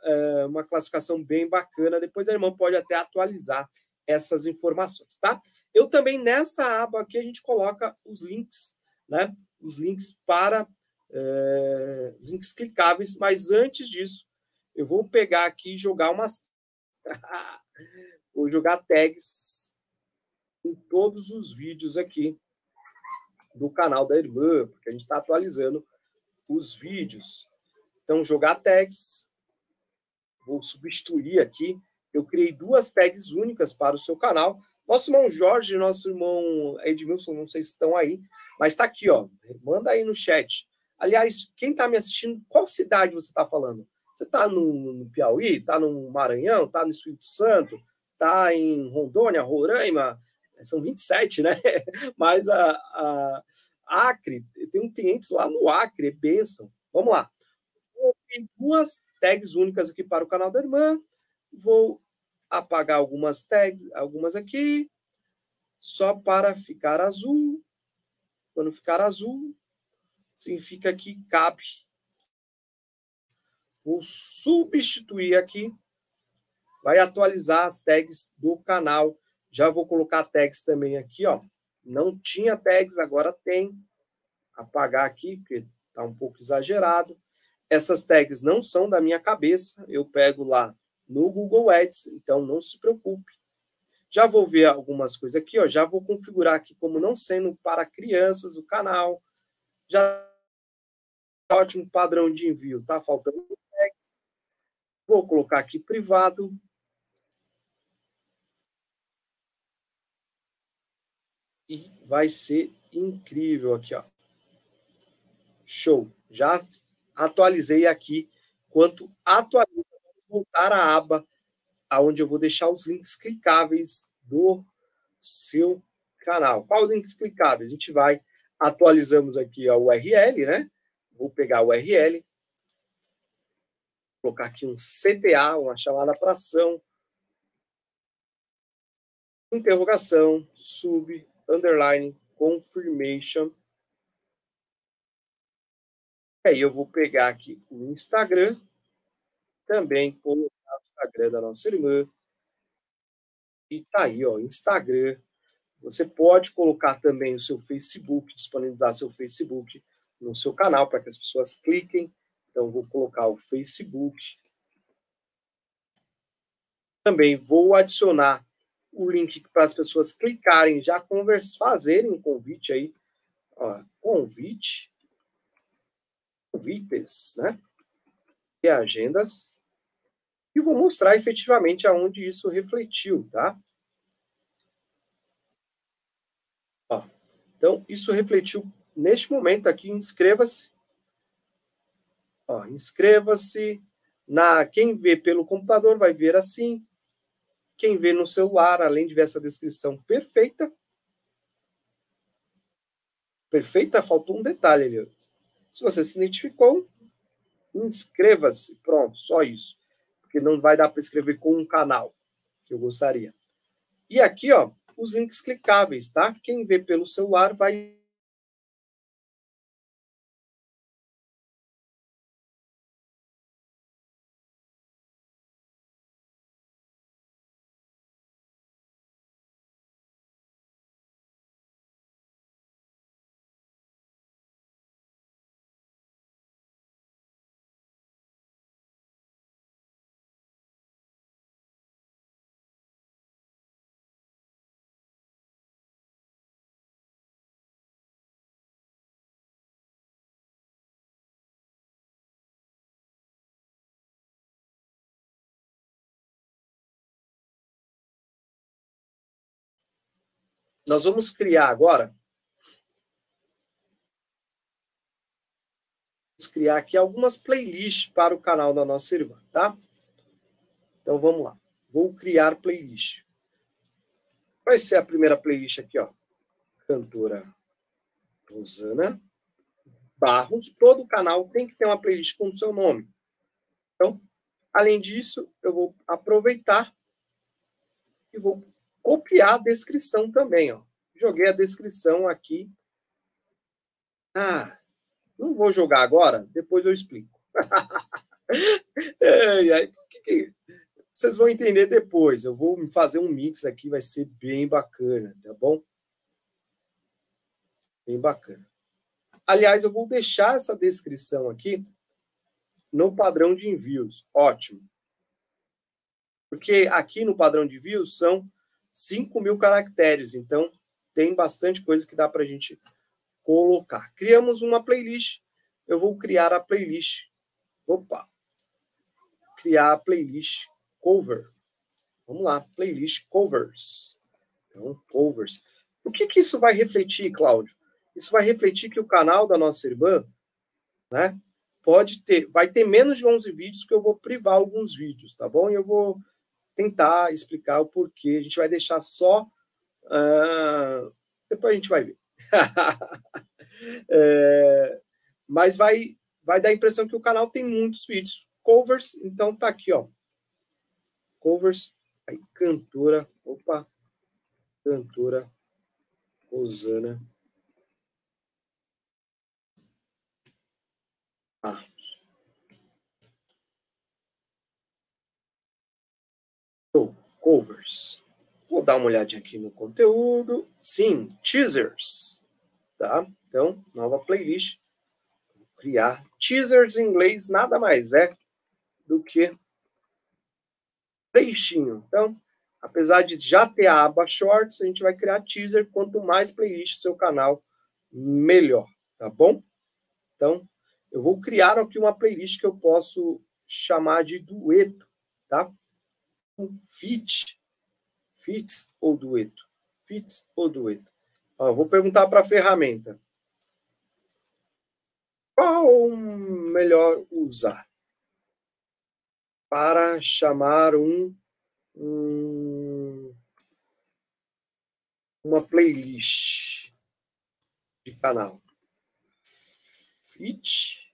uma classificação bem bacana. Depois a irmã pode até atualizar essas informações, tá? Eu também, nessa aba aqui, a gente coloca os links, né? Os links para os links clicáveis, mas antes disso, eu vou pegar aqui e jogar umas... vou jogar tags em todos os vídeos aqui do canal da irmã, porque a gente está atualizando os vídeos. Então, jogar tags, vou substituir aqui. Eu criei 2 tags únicas para o seu canal. Nosso irmão Jorge e nosso irmão Edmilson, não sei se estão aí, mas está aqui, ó. Manda aí no chat. Aliás, quem está me assistindo, qual cidade você está falando? Você está no Piauí? Está no Maranhão? Está no Espírito Santo? Está em Rondônia, Roraima? São 27, né? Mas a Acre, tem clientes lá no Acre, é bênção. Vamos lá. Tem 2 tags únicas aqui para o canal da irmã. Vou apagar algumas tags, algumas aqui, só para ficar azul. Quando ficar azul, significa que cabe. Vou substituir aqui. Vai atualizar as tags do canal. Já vou colocar tags também aqui, ó. Não tinha tags, agora tem. Apagar aqui, porque está um pouco exagerado. Essas tags não são da minha cabeça. Eu pego lá no Google Ads, então não se preocupe. Já vou ver algumas coisas aqui, ó. Já vou configurar aqui como não sendo para crianças o canal. Já ótimo padrão de envio, tá faltando tags. Vou colocar aqui privado. E vai ser incrível aqui, ó. Show. Já atualizei aqui. Quanto atualiza, vamos voltar à aba onde eu vou deixar os links clicáveis do seu canal. Quais os links clicáveis? A gente vai, atualizamos aqui a URL, né? Vou pegar a URL, colocar aqui um CTA, uma chamada para ação, interrogação, sub, underline, confirmation. Aí eu vou pegar aqui o Instagram, também colocar o Instagram da nossa irmã. E tá aí, ó, Instagram. Você pode colocar também o seu Facebook, disponibilizar seu Facebook no seu canal para que as pessoas cliquem. Então, vou colocar o Facebook. Também vou adicionar o link para as pessoas clicarem, já fazerem um convite aí. Ó, convites, né? E agendas. E vou mostrar efetivamente aonde isso refletiu, tá? Ó, então, isso refletiu neste momento aqui. Inscreva-se. Inscreva-se. Quem vê pelo computador vai ver assim. Quem vê no celular, além de ver essa descrição perfeita, faltou um detalhe ali. Se você se identificou, inscreva-se. Pronto, só isso. Porque não vai dar para escrever com um canal, que eu gostaria. E aqui, ó, os links clicáveis, tá? Quem vê pelo celular vai... Nós vamos criar agora... criar aqui algumas playlists para o canal da nossa irmã, tá? Então, vamos lá. Vou criar playlist. Vai ser a primeira playlist aqui, ó. Cantora Rosana Barros. Todo canal tem que ter uma playlist com o seu nome. Então, além disso, eu vou aproveitar e vou copiar a descrição também, ó. Joguei a descrição aqui. Não vou jogar agora, depois eu explico. Aí, vocês vão entender depois. Eu vou fazer um mix aqui, vai ser bem bacana, tá bom? Bem bacana. Aliás, eu vou deixar essa descrição aqui no padrão de envios. Ótimo. Porque aqui no padrão de envios são 5.000 caracteres, então tem bastante coisa que dá para a gente colocar. Criamos uma playlist. Eu vou criar a playlist. Opa! Criar a playlist cover. Vamos lá, playlist covers. Então, covers. O que isso vai refletir, Cláudio? Isso vai refletir que o canal da nossa irmã, né, vai ter menos de 11 vídeos, que eu vou privar alguns vídeos, tá bom? E eu vou tentar explicar o porquê. A gente vai deixar só... depois a gente vai ver. Mas vai dar a impressão que o canal tem muitos vídeos. Covers, então tá aqui, ó. Covers, aí, cantora, opa, cantora Rosana. Covers. Vou dar uma olhadinha aqui no conteúdo. Sim, teasers. Tá? Então, nova playlist. Vou criar teasers em inglês, nada mais é do que trechinho. Então, apesar de já ter a aba Shorts, a gente vai criar teaser. Quanto mais playlist do seu canal, melhor. Tá bom? Então, eu vou criar aqui uma playlist que eu posso chamar de dueto. Tá? Feat. Fits ou dueto? Fits ou dueto? Ó, vou perguntar para a ferramenta. Qual melhor usar para chamar uma playlist de canal? Fit.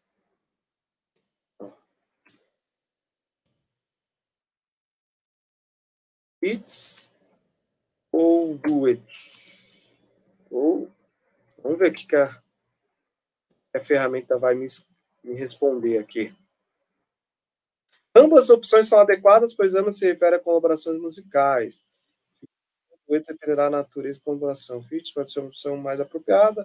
Fits ou duetos? Vamos ver o que a ferramenta vai me responder aqui. Ambas as opções são adequadas, pois ambas se referem a colaborações musicais. O dueto dependerá da natureza de colaboração. Fits pode ser uma opção mais apropriada.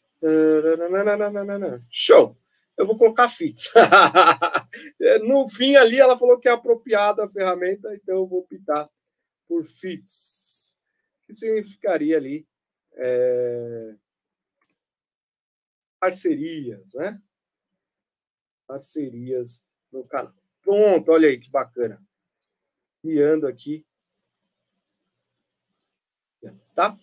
Show! Eu vou colocar fits. No fim ali, ela falou que é apropriada a ferramenta, então eu vou optar por fits. Que significaria ali parcerias, né? Parcerias no canal. Pronto, olha aí que bacana. Criando aqui. Tá?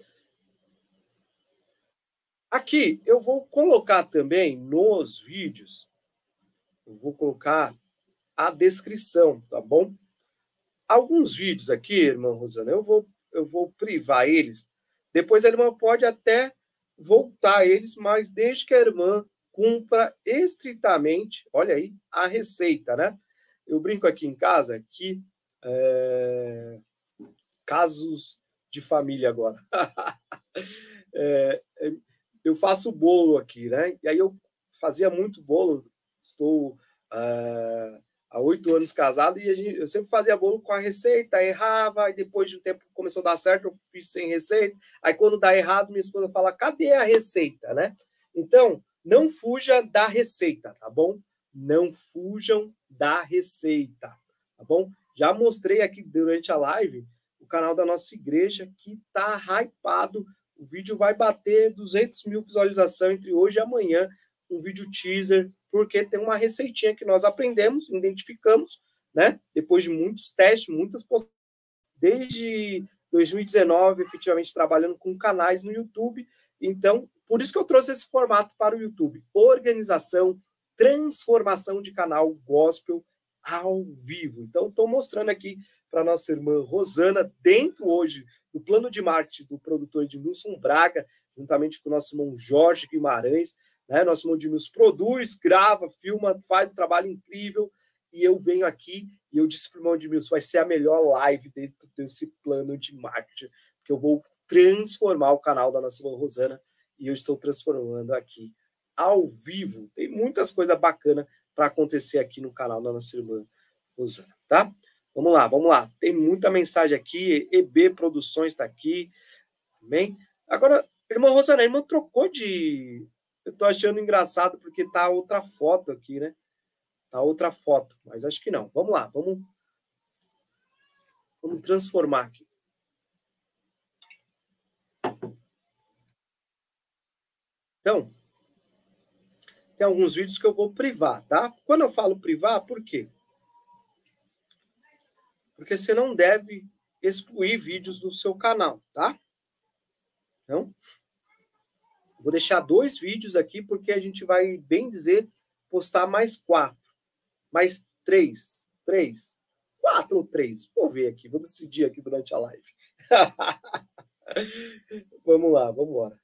Aqui eu vou colocar também nos vídeos, eu vou colocar a descrição, tá bom? Alguns vídeos aqui, irmã Rosana, eu vou privar eles. Depois a irmã pode até voltar a eles, mas desde que a irmã cumpra estritamente, olha aí, a receita, né? Eu brinco aqui em casa que casos de família agora. Eu faço bolo aqui, né? E aí eu fazia muito bolo. Estou há 8 anos casado e eu sempre fazia bolo com a receita, errava, e depois de um tempo começou a dar certo, eu fiz sem receita. Aí quando dá errado, minha esposa fala, cadê a receita, né? Então, não fuja da receita, tá bom? Não fujam da receita, tá bom? Já mostrei aqui durante a live o canal da nossa igreja que tá hypado. O vídeo vai bater 200.000 visualizações entre hoje e amanhã, um vídeo teaser, porque tem uma receitinha que nós aprendemos, identificamos, né? Depois de muitos testes, muitas postagens, desde 2019, efetivamente trabalhando com canais no YouTube. Então, por isso que eu trouxe esse formato para o YouTube. Organização, transformação de canal gospel ao vivo. Então, estou mostrando aqui para a nossa irmã Rosana, dentro hoje do plano de marketing do produtor Edmilson Braga, juntamente com o nosso irmão Jorge Guimarães, né? Nosso irmão Edmilson produz, grava, filma, faz um trabalho incrível, e eu venho aqui e eu disse para o irmão Edmilson, vai ser a melhor live dentro desse plano de marketing, porque eu vou transformar o canal da nossa irmã Rosana, e eu estou transformando aqui ao vivo. Tem muitas coisas bacanas para acontecer aqui no canal da nossa irmã Rosana, tá? Vamos lá, vamos lá. Tem muita mensagem aqui. EB Produções está aqui. Amém? Agora, irmã Rosana, a irmã trocou de... Eu tô achando engraçado porque tá outra foto aqui, né? Tá outra foto, mas acho que não. Vamos lá, vamos transformar aqui. Então, tem alguns vídeos que eu vou privar, tá? Quando eu falo privar, por quê? Porque você não deve excluir vídeos do seu canal, tá? Então, vou deixar 2 vídeos aqui, porque a gente vai, bem dizer, postar mais 4. Mais 3. 3. 4 ou 3. Vou ver aqui, vou decidir aqui durante a live. Vamos lá, vamos embora.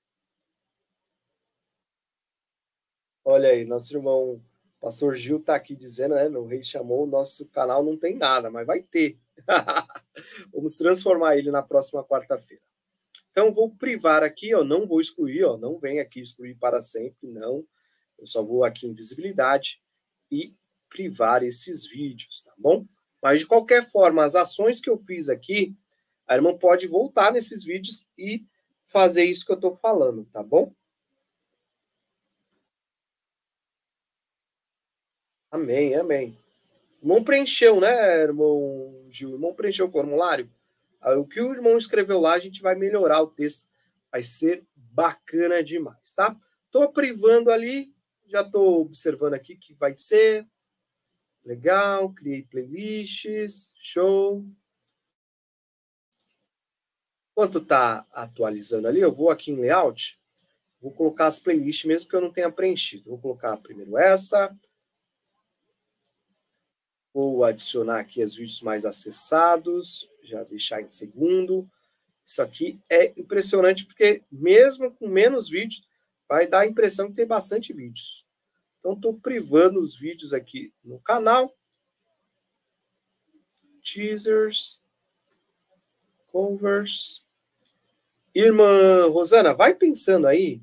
Olha aí, nosso irmão Pastor Gil está aqui dizendo, né? O Rei chamou, nosso canal não tem nada, mas vai ter. Vamos transformar ele na próxima quarta-feira. Então, vou privar aqui, ó, não vou excluir, ó, não vem aqui excluir para sempre, não. Eu só vou aqui em visibilidade e privar esses vídeos, tá bom? Mas, de qualquer forma, as ações que eu fiz aqui, a irmã pode voltar nesses vídeos e fazer isso que eu estou falando, tá bom? Amém, amém. O irmão preencheu, né, irmão Gil? O irmão preencheu o formulário. O que o irmão escreveu lá, a gente vai melhorar o texto. Vai ser bacana demais, tá? Tô privando ali, já tô observando aqui que vai ser. Legal, criei playlists, show. Enquanto tá atualizando ali, eu vou aqui em layout, vou colocar as playlists mesmo que eu não tenha preenchido. Vou colocar primeiro essa. Vou adicionar aqui os vídeos mais acessados, já deixar em segundo. Isso aqui é impressionante, porque mesmo com menos vídeos, vai dar a impressão que tem bastante vídeos. Então, estou privando os vídeos aqui no canal. Teasers. Covers. Irmã Rosana, vai pensando aí.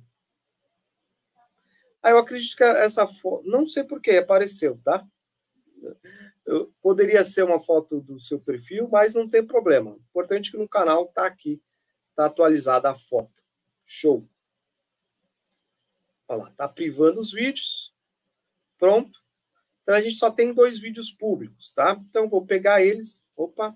Eu acredito que essa foto... Não sei por que apareceu, tá? Poderia ser uma foto do seu perfil, mas não tem problema. O importante é que no canal está aqui. Está atualizada a foto. Show. Olha lá, está privando os vídeos. Pronto. Então, a gente só tem 2 vídeos públicos, tá? Então, vou pegar eles. Opa.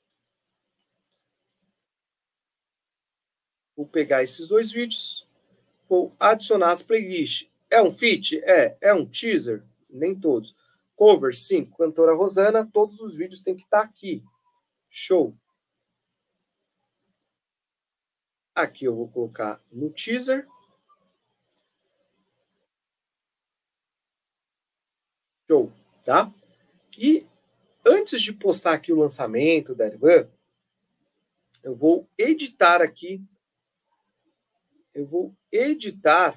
Vou pegar esses 2 vídeos. Vou adicionar as playlists. É um feat? É um teaser? Nem todos. Cover, sim. Cantora Rosana. Todos os vídeos têm que estar aqui. Show. Aqui eu vou colocar no teaser. Show, tá? E antes de postar aqui o lançamento da irmã, eu vou editar aqui. Eu vou editar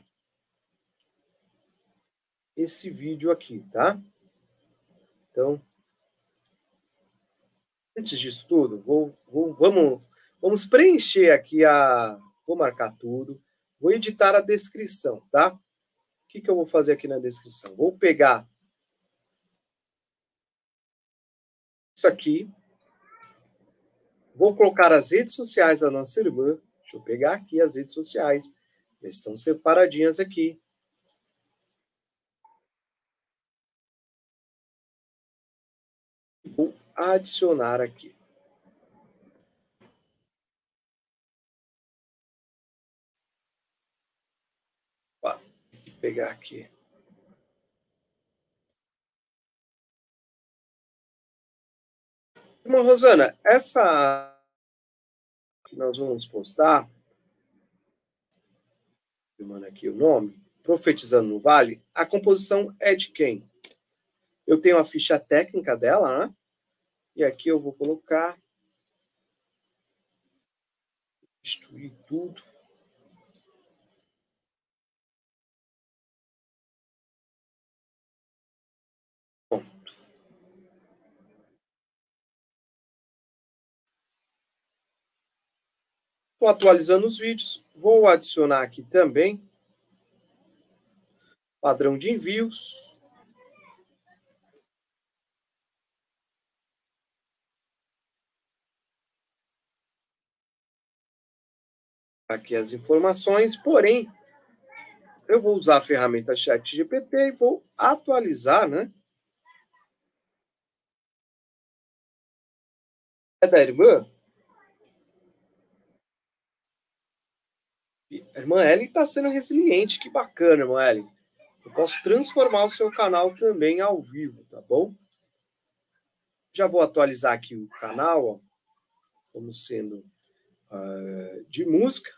esse vídeo aqui, tá? Então, antes disso tudo, vamos preencher aqui vou marcar tudo, vou editar a descrição, tá? O que eu vou fazer aqui na descrição? Vou pegar isso aqui, vou colocar as redes sociais da nossa irmã. Deixa eu pegar aqui as redes sociais, já estão separadinhas aqui. Vou adicionar aqui. Vou pegar aqui. Irmã Rosana, essa que nós vamos postar, mando aqui o nome, Profetizando no Vale, a composição é de quem? Eu tenho a ficha técnica dela, né? E aqui eu vou colocar, destruir tudo. Pronto. Estou atualizando os vídeos, vou adicionar aqui também padrão de envios. aqui as informações, porém, eu vou usar a ferramenta ChatGPT e vou atualizar, né? É da irmã? A irmã Ellen está sendo resiliente, que bacana, irmã Ellen. Eu posso transformar o seu canal também ao vivo, tá bom? Já vou atualizar aqui o canal, ó, como sendo de música.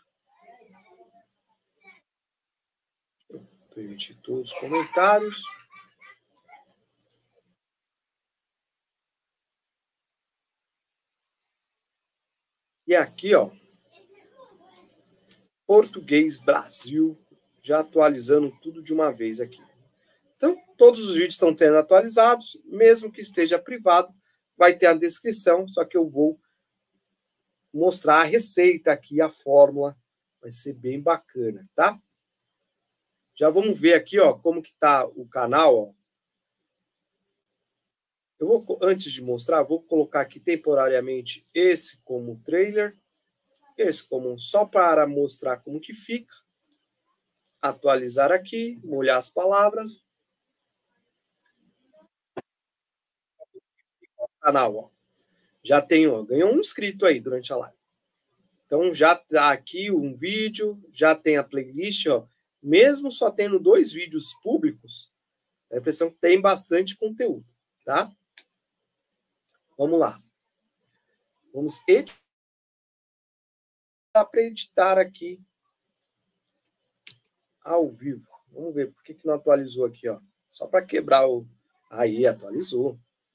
Permitir todos os comentários. E aqui, ó, Português Brasil, já atualizando tudo de uma vez aqui. Então, todos os vídeos estão tendo atualizados, mesmo que esteja privado, vai ter a descrição, só que eu vou mostrar a receita aqui, a fórmula, vai ser bem bacana, tá? Já vamos ver aqui, ó, como que tá o canal, ó. Eu vou, antes de mostrar, vou colocar aqui temporariamente esse como trailer, esse como só para mostrar como que fica. Atualizar aqui, molhar as palavras. Canal, ó. Já tenho, ó, ganhou um inscrito aí durante a live. Então já tá aqui um vídeo, já tem a playlist, ó. Mesmo só tendo 2 vídeos públicos, dá a impressão que tem bastante conteúdo, tá? Vamos lá. Vamos editar para editar aqui ao vivo. Vamos ver por que não atualizou aqui, ó. Só para quebrar o. Aí, atualizou.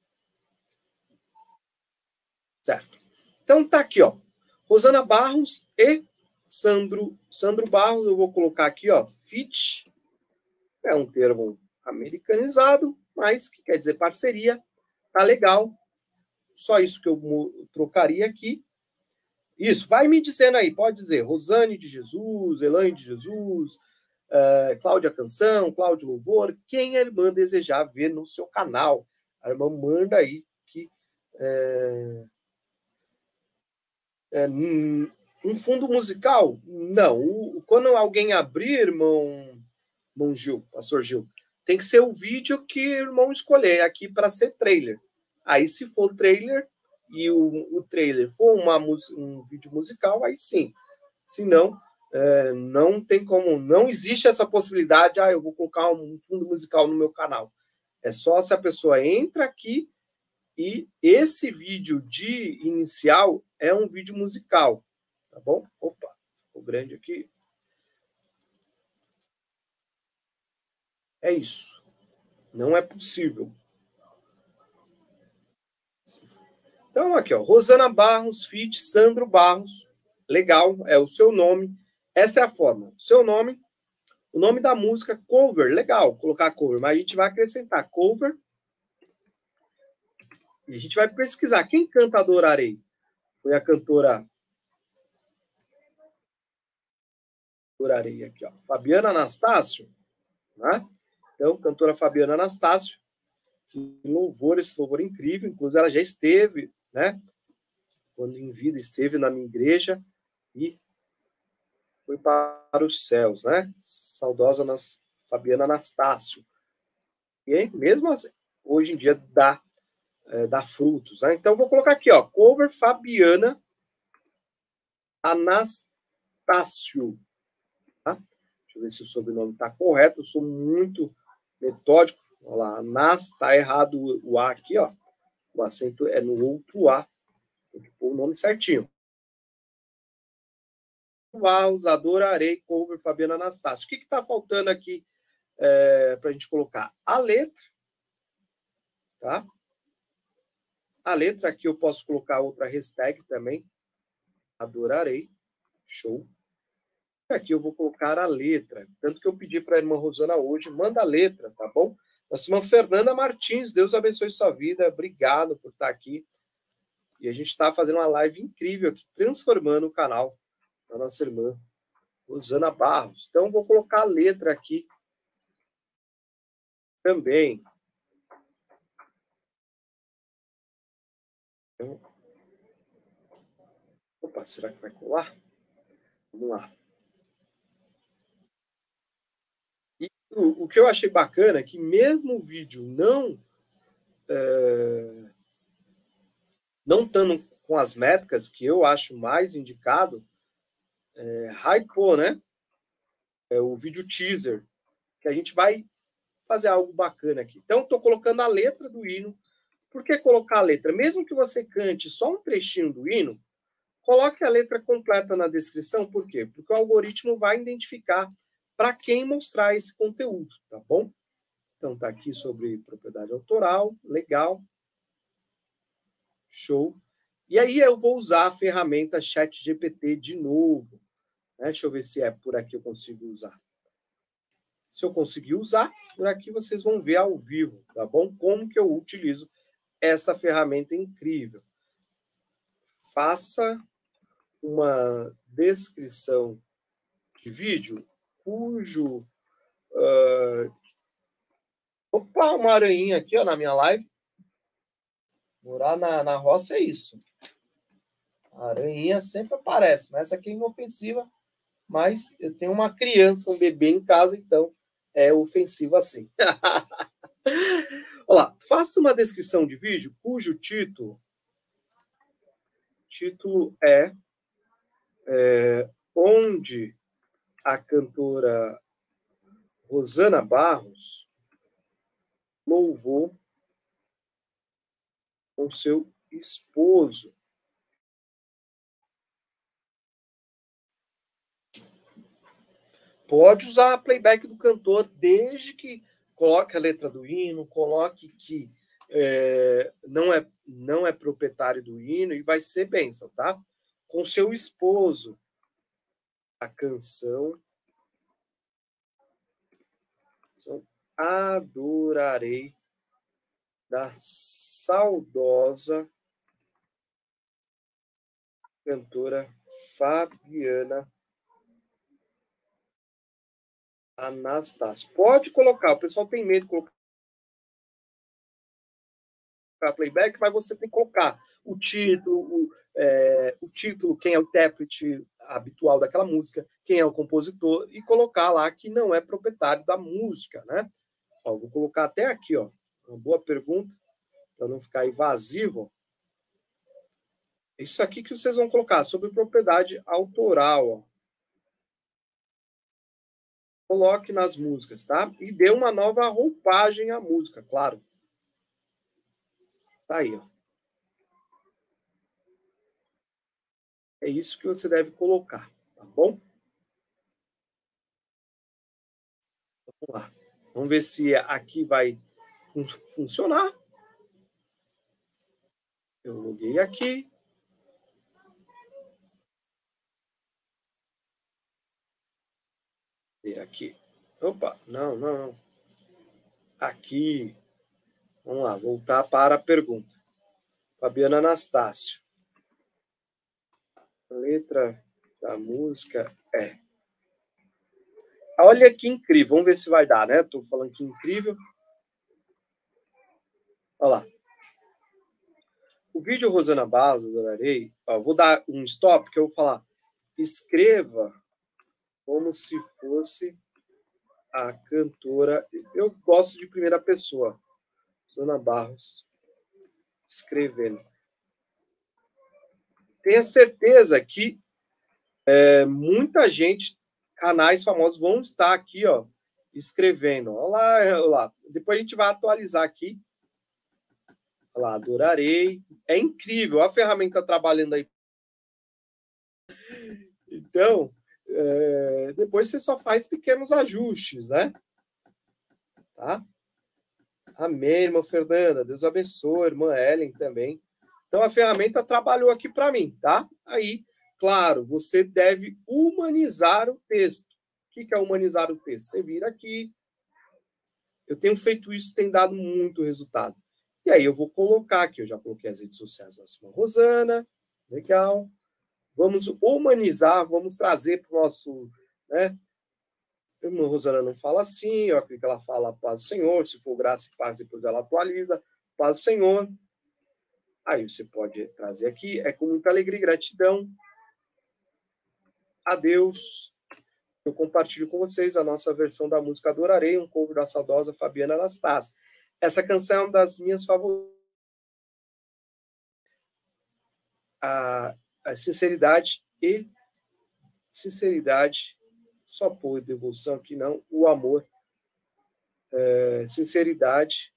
Certo. Então tá aqui, ó. Rosana Barros e Sandro Barros, eu vou colocar aqui, ó, fit, é um termo americanizado, mas que quer dizer parceria, tá legal. Só isso que eu trocaria aqui. Isso, vai me dizendo aí, pode dizer Rosane de Jesus, Elaine de Jesus, Cláudia Canção, Cláudio Louvor, quem a irmã desejar ver no seu canal. A irmã manda aí que um fundo musical? Não. Quando alguém abrir, irmão Gil, pastor Gil, tem que ser o vídeo que o irmão escolher aqui para ser trailer. Aí, se for trailer e o trailer for um vídeo musical, aí sim. Se não, não tem como, não existe essa possibilidade, eu vou colocar um fundo musical no meu canal. É só se a pessoa entra aqui e esse vídeo de inicial é um vídeo musical, tá bom? Opa, ficou grande aqui. É isso. Não é possível. Então, aqui, ó, Rosana Barros, feat. Sandro Barros. Legal, é o seu nome. Essa é a forma. Seu nome, o nome da música, cover. Legal, colocar cover, mas a gente vai acrescentar cover. E a gente vai pesquisar. Quem canta Adorarei? Foi a cantora Adorarei aqui, ó. Fabiana Anastácio, né? Então, cantora Fabiana Anastácio. Que louvor, esse louvor incrível. Inclusive, ela já esteve, né? Quando em vida esteve na minha igreja e foi para os céus, né? Saudosa Fabiana Anastácio. E mesmo assim, hoje em dia dá frutos, né? Então, vou colocar aqui, ó, cover Fabiana Anastácio. Tá? Deixa eu ver se o sobrenome está correto. Eu sou muito metódico. Olha lá, Anas, está errado o A aqui, ó. O acento é no outro A. Tem que pôr o nome certinho. Barros, Adorarei, cover Fabiana Anastácio. O que está faltando aqui para a gente colocar? A letra, tá? A letra aqui eu posso colocar outra hashtag também. Adorarei. Show. Aqui eu vou colocar a letra. Tanto que eu pedi para a irmã Rosana hoje, manda a letra, tá bom? Nossa irmã Fernanda Martins, Deus abençoe sua vida. Obrigado por estar aqui. E a gente está fazendo uma live incrível aqui, transformando o canal da nossa irmã Rosana Barros. Então, vou colocar a letra aqui também. Então, opa, será que vai colar? Vamos lá. E o que eu achei bacana é que mesmo o vídeo não estando com as métricas que eu acho mais indicado, hypou, né? É o vídeo teaser, que a gente vai fazer algo bacana aqui. Então, estou colocando a letra do hino. Por que colocar a letra? Mesmo que você cante só um trechinho do hino, coloque a letra completa na descrição. Por quê? Porque o algoritmo vai identificar para quem mostrar esse conteúdo, tá bom? Então, tá aqui sobre propriedade autoral, legal, show. E aí eu vou usar a ferramenta ChatGPT de novo. Né? Deixa eu ver se é por aqui eu consigo usar. Se eu conseguir usar, por aqui vocês vão ver ao vivo, tá bom? Como que eu utilizo essa ferramenta incrível. Faça uma descrição de vídeo cujo... Opa, uma aranhinha aqui ó, na minha live. Morar na roça é isso. A aranhinha sempre aparece, mas essa aqui é inofensiva. Mas eu tenho uma criança, um bebê em casa, então é ofensivo assim. Olha lá, faça uma descrição de vídeo cujo título é onde a cantora Rosana Barros louvou com seu esposo. Pode usar a playback do cantor, desde que coloque a letra do hino, coloque que não é proprietário do hino e vai ser bênção, tá? Com seu esposo, a canção Adorarei, da saudosa cantora Fabiana Anastácio. Pode colocar, o pessoal tem medo de colocar playback, mas você tem que colocar o título, quem é o intérprete habitual daquela música, quem é o compositor, e colocar lá que não é proprietário da música, né? Ó, vou colocar até aqui, ó, uma boa pergunta, para não ficar invasivo. Isso aqui que vocês vão colocar, sobre propriedade autoral, ó. Coloque nas músicas, tá? E dê uma nova roupagem à música, claro. Tá aí, ó. É isso que você deve colocar, tá bom? Vamos lá. Vamos ver se aqui vai funcionar. Eu loguei aqui. E aqui. Opa, não. Aqui. Vamos lá, voltar para a pergunta. Fabiana Anastácio. A letra da música é... Olha que incrível. Vamos ver se vai dar, né? Estou falando que incrível. Olha lá. O vídeo Rosana Barros, Adorarei. Ó, vou dar um stop, que eu vou falar. Escreva como se fosse a cantora. Eu gosto de primeira pessoa. Rosana Barros escrevendo. Tenha certeza que muita gente, canais famosos, vão estar aqui, ó, escrevendo. Olha lá. Depois a gente vai atualizar aqui. Olha lá, Adorarei. É incrível. A ferramenta trabalhando aí. Então, depois você só faz pequenos ajustes, né? Tá? Amém, irmã Fernanda. Deus abençoe, irmã Ellen também. Então, a ferramenta trabalhou aqui para mim, tá? Aí, claro, você deve humanizar o texto. O que é humanizar o texto? Você vira aqui. Eu tenho feito isso, tem dado muito resultado. E aí eu vou colocar aqui, eu já coloquei as redes sociais da irmã Rosana. Legal. Vamos humanizar, vamos trazer para o nosso... Né? A irmã Rosana não fala assim, eu acredito que ela fala paz do Senhor, se for graça e paz, depois ela atualiza, paz do Senhor. Aí você pode trazer aqui, é com muita alegria e gratidão. a Deus, eu compartilho com vocês a nossa versão da música Adorarei, um cover da saudosa Fabiana Anastácio. Essa canção é uma das minhas favoritas. A sinceridade, só por devoção aqui não, o amor, sinceridade,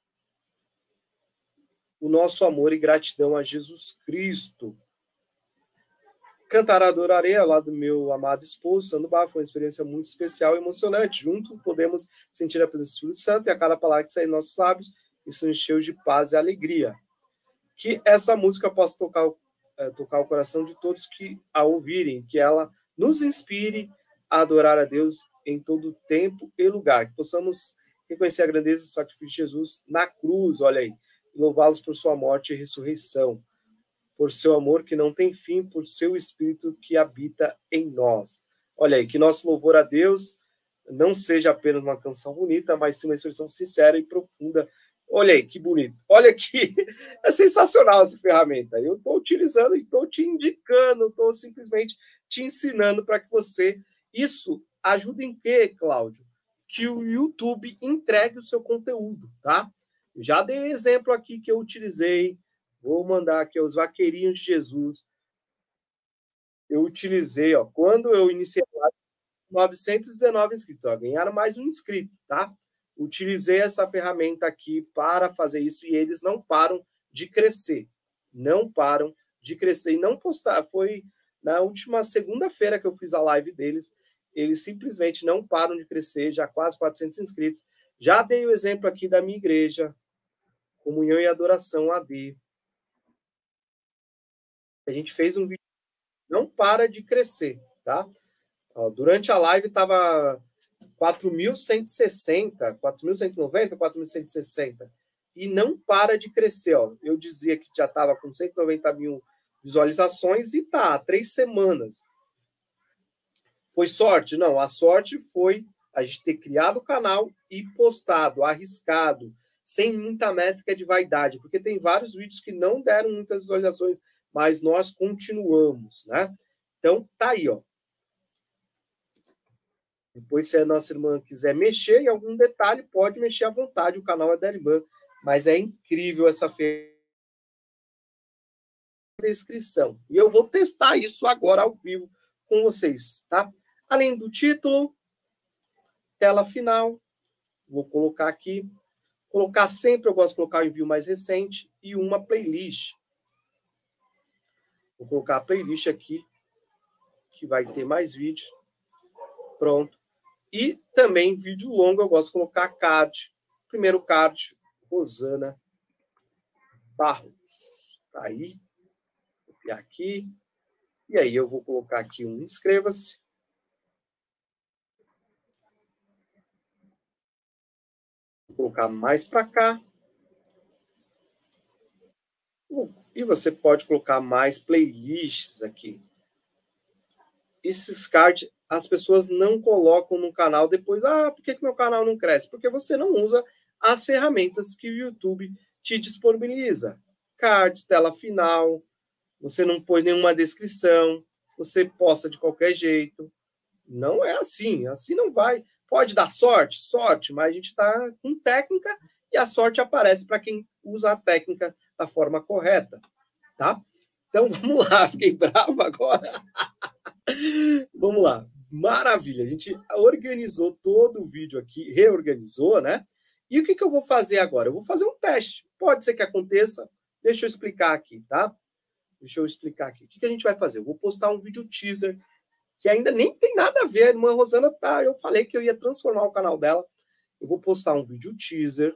o nosso amor e gratidão a Jesus Cristo. Cantar Adorarei ao lado do meu amado esposo, Sandro Barro, foi uma experiência muito especial e emocionante. Junto podemos sentir a presença do Espírito Santo e a cada palavra que sai dos nossos lábios, isso nos encheu de paz e alegria. Que essa música possa tocar o coração de todos que a ouvirem, que ela nos inspire a adorar a Deus em todo tempo e lugar, que possamos reconhecer a grandeza do sacrifício de Jesus na cruz, olha aí, louvá-los por sua morte e ressurreição, por seu amor que não tem fim, por seu Espírito que habita em nós. Olha aí, que nosso louvor a Deus não seja apenas uma canção bonita, mas sim uma expressão sincera e profunda. Olha aí, que bonito. Olha aqui, é sensacional essa ferramenta. Eu estou utilizando e estou te indicando, estou simplesmente te ensinando para que você... Isso ajuda em quê, Cláudio? Que o YouTube entregue o seu conteúdo, tá? Eu já dei um exemplo aqui que eu utilizei. Vou mandar aqui os vaqueirinhos de Jesus. Eu utilizei, ó, quando eu iniciei 919 inscritos, ó, ganharam mais um inscrito, tá? Utilizei essa ferramenta aqui para fazer isso e eles não param de crescer. Não param de crescer e não postar. Foi na última segunda-feira que eu fiz a live deles. Eles simplesmente não param de crescer, já quase 400 inscritos. Já dei o exemplo aqui da minha igreja, Comunhão e Adoração AD. A gente fez um vídeo, não para de crescer, tá? Ó, durante a live estava 4.160, 4.190, 4.160 e não para de crescer, ó. Eu dizia que já estava com 190 mil visualizações e tá, há 3 semanas. Foi sorte? Não, a sorte foi a gente ter criado o canal e postado, arriscado, sem muita métrica de vaidade, porque tem vários vídeos que não deram muitas visualizações, mas nós continuamos, né? Então, tá aí, ó. Depois, se a nossa irmã quiser mexer em algum detalhe, pode mexer à vontade, o canal é da irmã, mas é incrível essa descrição. E eu vou testar isso agora ao vivo com vocês, tá? Além do título, tela final, vou colocar aqui, colocar sempre, eu gosto de colocar o envio mais recente e uma playlist. Vou colocar a playlist aqui, que vai ter mais vídeos. Pronto. E também vídeo longo, eu gosto de colocar card. Primeiro card, Rosana Barros. Tá aí. Vou copiar aqui. E aí eu vou colocar aqui um inscreva-se. Vou colocar mais para cá. E você pode colocar mais playlists aqui. Esses cards as pessoas não colocam no canal depois. Ah, por que meu canal não cresce? Porque você não usa as ferramentas que o YouTube te disponibiliza. Cards, tela final, você não pôs nenhuma descrição, você posta de qualquer jeito. Não é assim, assim não vai. Pode dar sorte, sorte, mas a gente está com técnica e a sorte aparece para quem usa a técnica da forma correta, tá? Então vamos lá, fiquei bravo agora. Vamos lá, maravilha. A gente organizou todo o vídeo aqui, reorganizou, né? E o que eu vou fazer agora? Eu vou fazer um teste. Pode ser que aconteça. Deixa eu explicar aqui, tá? Deixa eu explicar aqui. O que a gente vai fazer? Eu vou postar um vídeo teaser que ainda nem tem nada a ver. A irmã Rosana tá. Eu falei que eu ia transformar o canal dela. Eu vou postar um vídeo teaser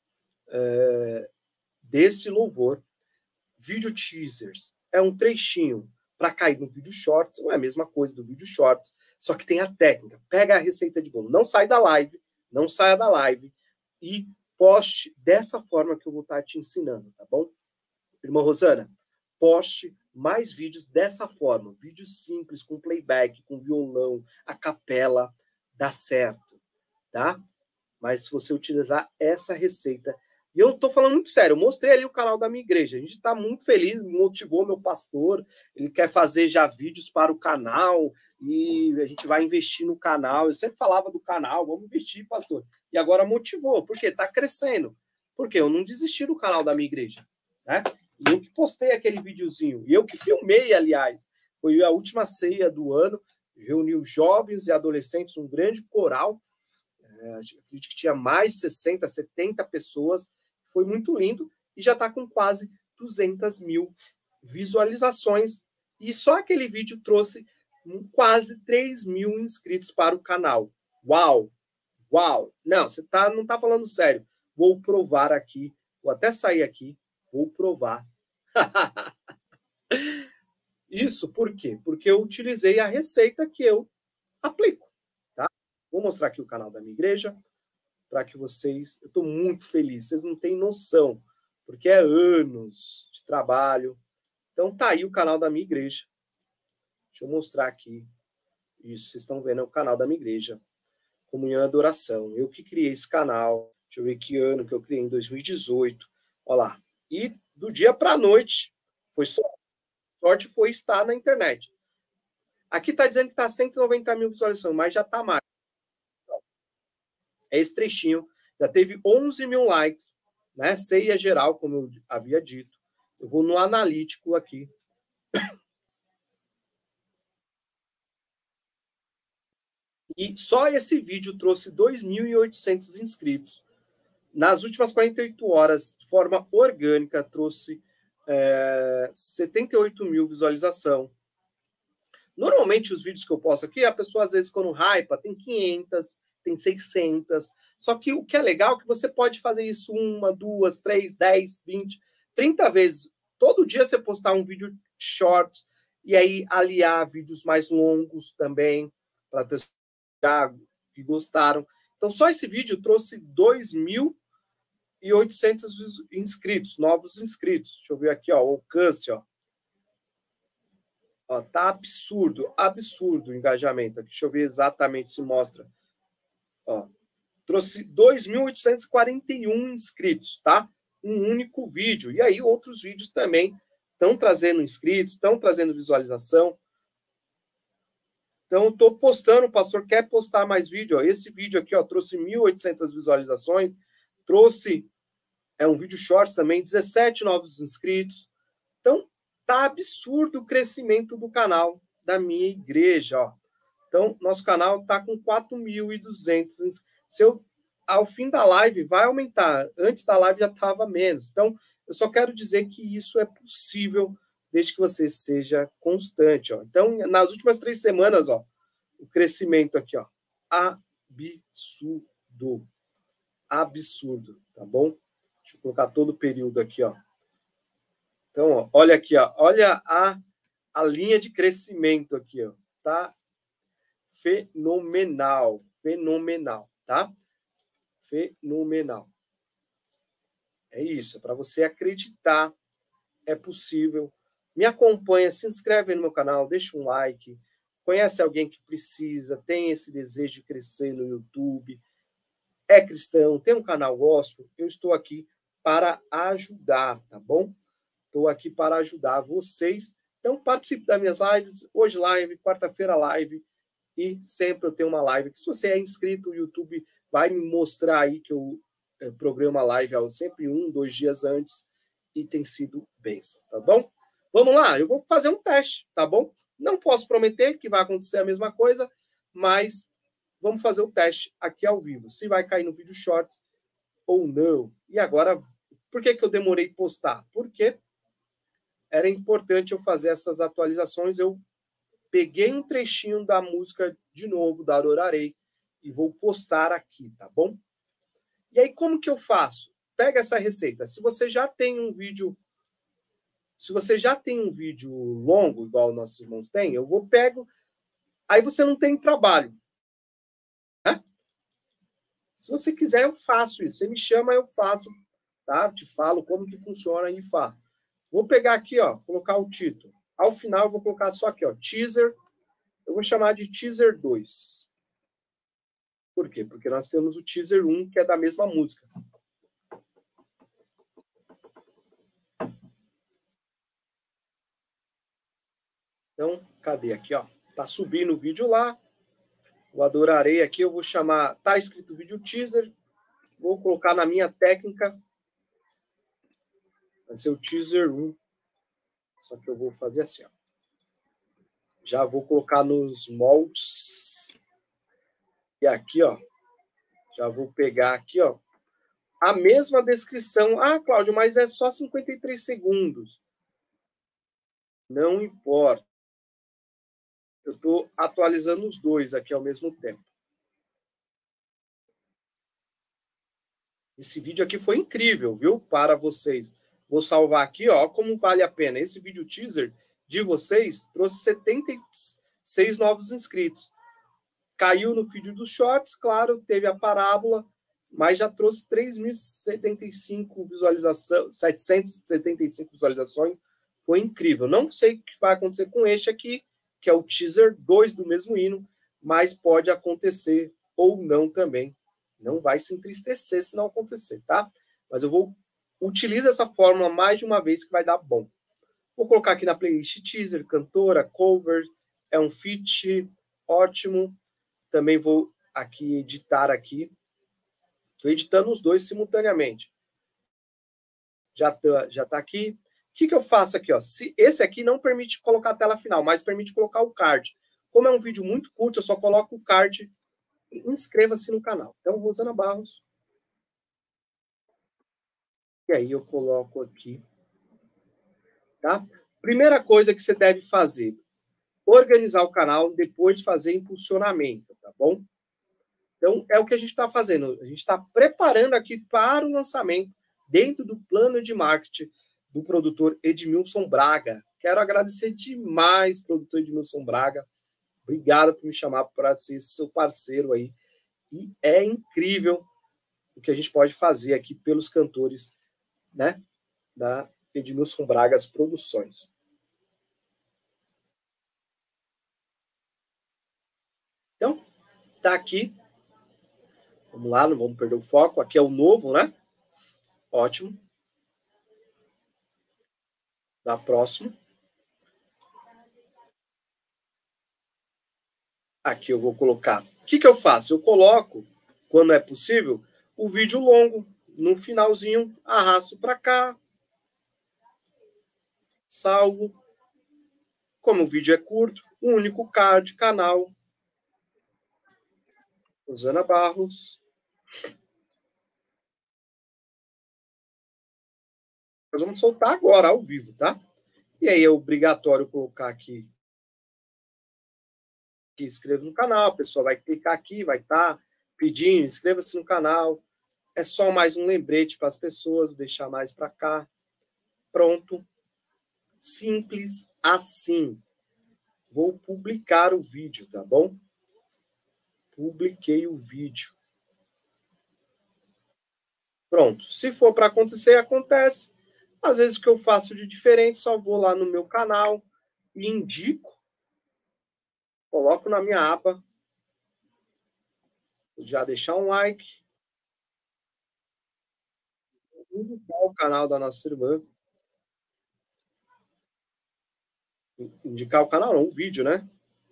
desse louvor. Vídeo teasers é um trechinho para cair no vídeo shorts. Não é a mesma coisa do vídeo shorts, só que tem a técnica. Pega a receita de bolo. Não sai da live. Não saia da live. E poste dessa forma que eu vou estar te ensinando, tá bom? Irmã Rosana, poste mais vídeos dessa forma, vídeos simples, com playback, com violão, a capela, dá certo, tá? Mas se você utilizar essa receita, E eu estou falando muito sério, eu mostrei ali o canal da minha igreja. A gente está muito feliz, motivou meu pastor, ele quer fazer já vídeos para o canal, e a gente vai investir no canal. Eu sempre falava do canal, vamos investir, pastor. E agora motivou, porque está crescendo. Porque eu não desisti do canal da minha igreja, né? E eu que postei aquele videozinho, e eu que filmei, aliás. Foi a última ceia do ano, reuniu jovens e adolescentes, um grande coral. Acredito que tinha mais de 60, 70 pessoas. Foi muito lindo e já está com quase 200 mil visualizações. E só aquele vídeo trouxe quase 3 mil inscritos para o canal. Uau! Uau! Não, você não está falando sério. Vou provar aqui. Vou até sair aqui. Vou provar. Isso por quê? Porque eu utilizei a receita que eu aplico. Tá? Vou mostrar aqui o canal da minha igreja para que vocês... Eu estou muito feliz, vocês não têm noção, porque é anos de trabalho. Então tá aí o canal da minha igreja. Deixa eu mostrar aqui. Isso, vocês estão vendo, é o canal da minha igreja. Comunhão e Adoração. Eu que criei esse canal. Deixa eu ver que ano que eu criei, em 2018. Olha lá. E do dia para a noite, foi sorte foi estar na internet. Aqui está dizendo que está 190 mil visualizações, mas já está mais. É esse trechinho. Já teve 11 mil likes, né? Ceia geral, como eu havia dito. Eu vou no analítico aqui. E só esse vídeo trouxe 2.800 inscritos. Nas últimas 48 horas, de forma orgânica, trouxe 78 mil visualização. Normalmente, os vídeos que eu posto aqui, a pessoa, às vezes, quando hypa, tem 500, tem 600. Só que o que é legal é que você pode fazer isso 1, 2, 3, 10, 20, 30 vezes. Todo dia você postar um vídeo short e aí aliar vídeos mais longos também, para pessoas que gostaram. Então, só esse vídeo trouxe 2.800 inscritos, novos inscritos. Deixa eu ver aqui, ó, o alcance, ó. Ó, tá absurdo, absurdo o engajamento. Deixa eu ver exatamente se mostra. Ó, trouxe 2.841 inscritos, tá? Um único vídeo. E aí outros vídeos também estão trazendo inscritos, estão trazendo visualização. Então, estou postando, o pastor quer postar mais vídeo. Ó. Esse vídeo aqui ó, trouxe 1.800 visualizações, trouxe um vídeo shorts também, 17 novos inscritos. Então, tá absurdo o crescimento do canal da minha igreja. Ó. Então, nosso canal está com 4.200. Ao fim da live, vai aumentar. Antes da live já estava menos. Então, eu só quero dizer que isso é possível desde que você seja constante. Ó. Então, nas últimas 3 semanas, ó, o crescimento aqui, ó, absurdo. Absurdo, tá bom? Deixa eu colocar todo o período aqui, ó. Então, ó, olha aqui, ó, olha a linha de crescimento aqui, ó, tá? Fenomenal, fenomenal, tá? Fenomenal. É isso, é para você acreditar, é possível. Me acompanha, se inscreve no meu canal, deixa um like, conhece alguém que precisa, tem esse desejo de crescer no YouTube, é cristão, tem um canal gospel, eu estou aqui para ajudar, tá bom? Estou aqui para ajudar vocês. Então, participe das minhas lives. Hoje live, quarta-feira live. E sempre eu tenho uma live. Que se você é inscrito, o YouTube vai me mostrar aí que eu programo a live sempre 1, 2 dias antes. E tem sido bênção, tá bom? Vamos lá, eu vou fazer um teste, tá bom? Não posso prometer que vai acontecer a mesma coisa, mas vamos fazer o teste aqui ao vivo. Se vai cair no vídeo shorts ou não. E agora, por que eu demorei a postar? Porque era importante eu fazer essas atualizações. Eu peguei um trechinho da música de novo, da Adorarei, e vou postar aqui, tá bom? E aí, como que eu faço? Pega essa receita. Se você já tem um vídeo longo, igual nossos irmãos têm, pego, aí você não tem trabalho. Né? Se você quiser, eu faço isso. Você me chama, eu faço, tá? Te falo como que funciona e faço. Vou pegar aqui, ó, colocar o título. Ao final, eu vou colocar só aqui, ó, teaser. Eu vou chamar de teaser 2. Por quê? Porque nós temos o teaser 1, que é da mesma música. Então, cadê aqui, ó? Tá subindo o vídeo lá. O Adorarei aqui, eu vou chamar, tá escrito vídeo teaser. Vou colocar na minha técnica. Vai ser o teaser 1. Só que eu vou fazer assim, ó. Já vou colocar nos moldes. E aqui, ó. Já vou pegar aqui, ó. A mesma descrição. Ah, Cláudio, mas é só 53 segundos. Não importa. Eu estou atualizando os dois aqui ao mesmo tempo. Esse vídeo aqui foi incrível, viu? Para vocês. Vou salvar aqui, ó, como vale a pena. Esse vídeo teaser de vocês trouxe 76 novos inscritos. Caiu no feed dos shorts, claro, teve a parábola, mas já trouxe 3.075 visualizações, 775 visualizações. Foi incrível. Não sei o que vai acontecer com este aqui, que é o teaser 2 do mesmo hino, mas pode acontecer ou não também. Não vai se entristecer se não acontecer, tá? Mas eu vou utilizar essa fórmula mais de uma vez que vai dar bom. Vou colocar aqui na playlist teaser, cantora, cover, é um feat, ótimo. Também vou aqui editar aqui. Estou editando os dois simultaneamente. Já tá aqui. O que eu faço aqui? Ó? Esse aqui não permite colocar a tela final, mas permite colocar o card. Como é um vídeo muito curto, eu só coloco o card e inscreva-se no canal. Então, Rosana Barros. E aí eu coloco aqui. Tá? Primeira coisa que você deve fazer, organizar o canal, depois fazer impulsionamento, tá bom? Então, é o que a gente está fazendo. A gente está preparando aqui para o lançamento dentro do plano de marketing do produtor Edmilson Braga. Quero agradecer demais, produtor Edmilson Braga. Obrigado por me chamar para ser seu parceiro aí. E é incrível o que a gente pode fazer aqui pelos cantores, né, da Edmilson Bragas Produções. Então, tá aqui. Vamos lá, não vamos perder o foco. Aqui é o novo, né? Ótimo. Dá próximo. Aqui eu vou colocar. O que eu faço? Eu coloco, quando é possível, o vídeo longo. No finalzinho, arrasto para cá. Salvo. Como o vídeo é curto, um único card, canal. Rosana Barros. Nós vamos soltar agora, ao vivo, tá? E aí é obrigatório colocar aqui. Inscreva no canal, a pessoa vai clicar aqui, vai estar pedindo, inscreva-se no canal. É só mais um lembrete para as pessoas, deixar mais para cá. Pronto. Simples assim. Vou publicar o vídeo, tá bom? Publiquei o vídeo. Pronto. Se for para acontecer, acontece. Às vezes o que eu faço de diferente, só vou lá no meu canal e indico, coloco na minha aba, já deixar um like, indicar o canal da nossa irmã. Indicar o canal, não, o vídeo, né?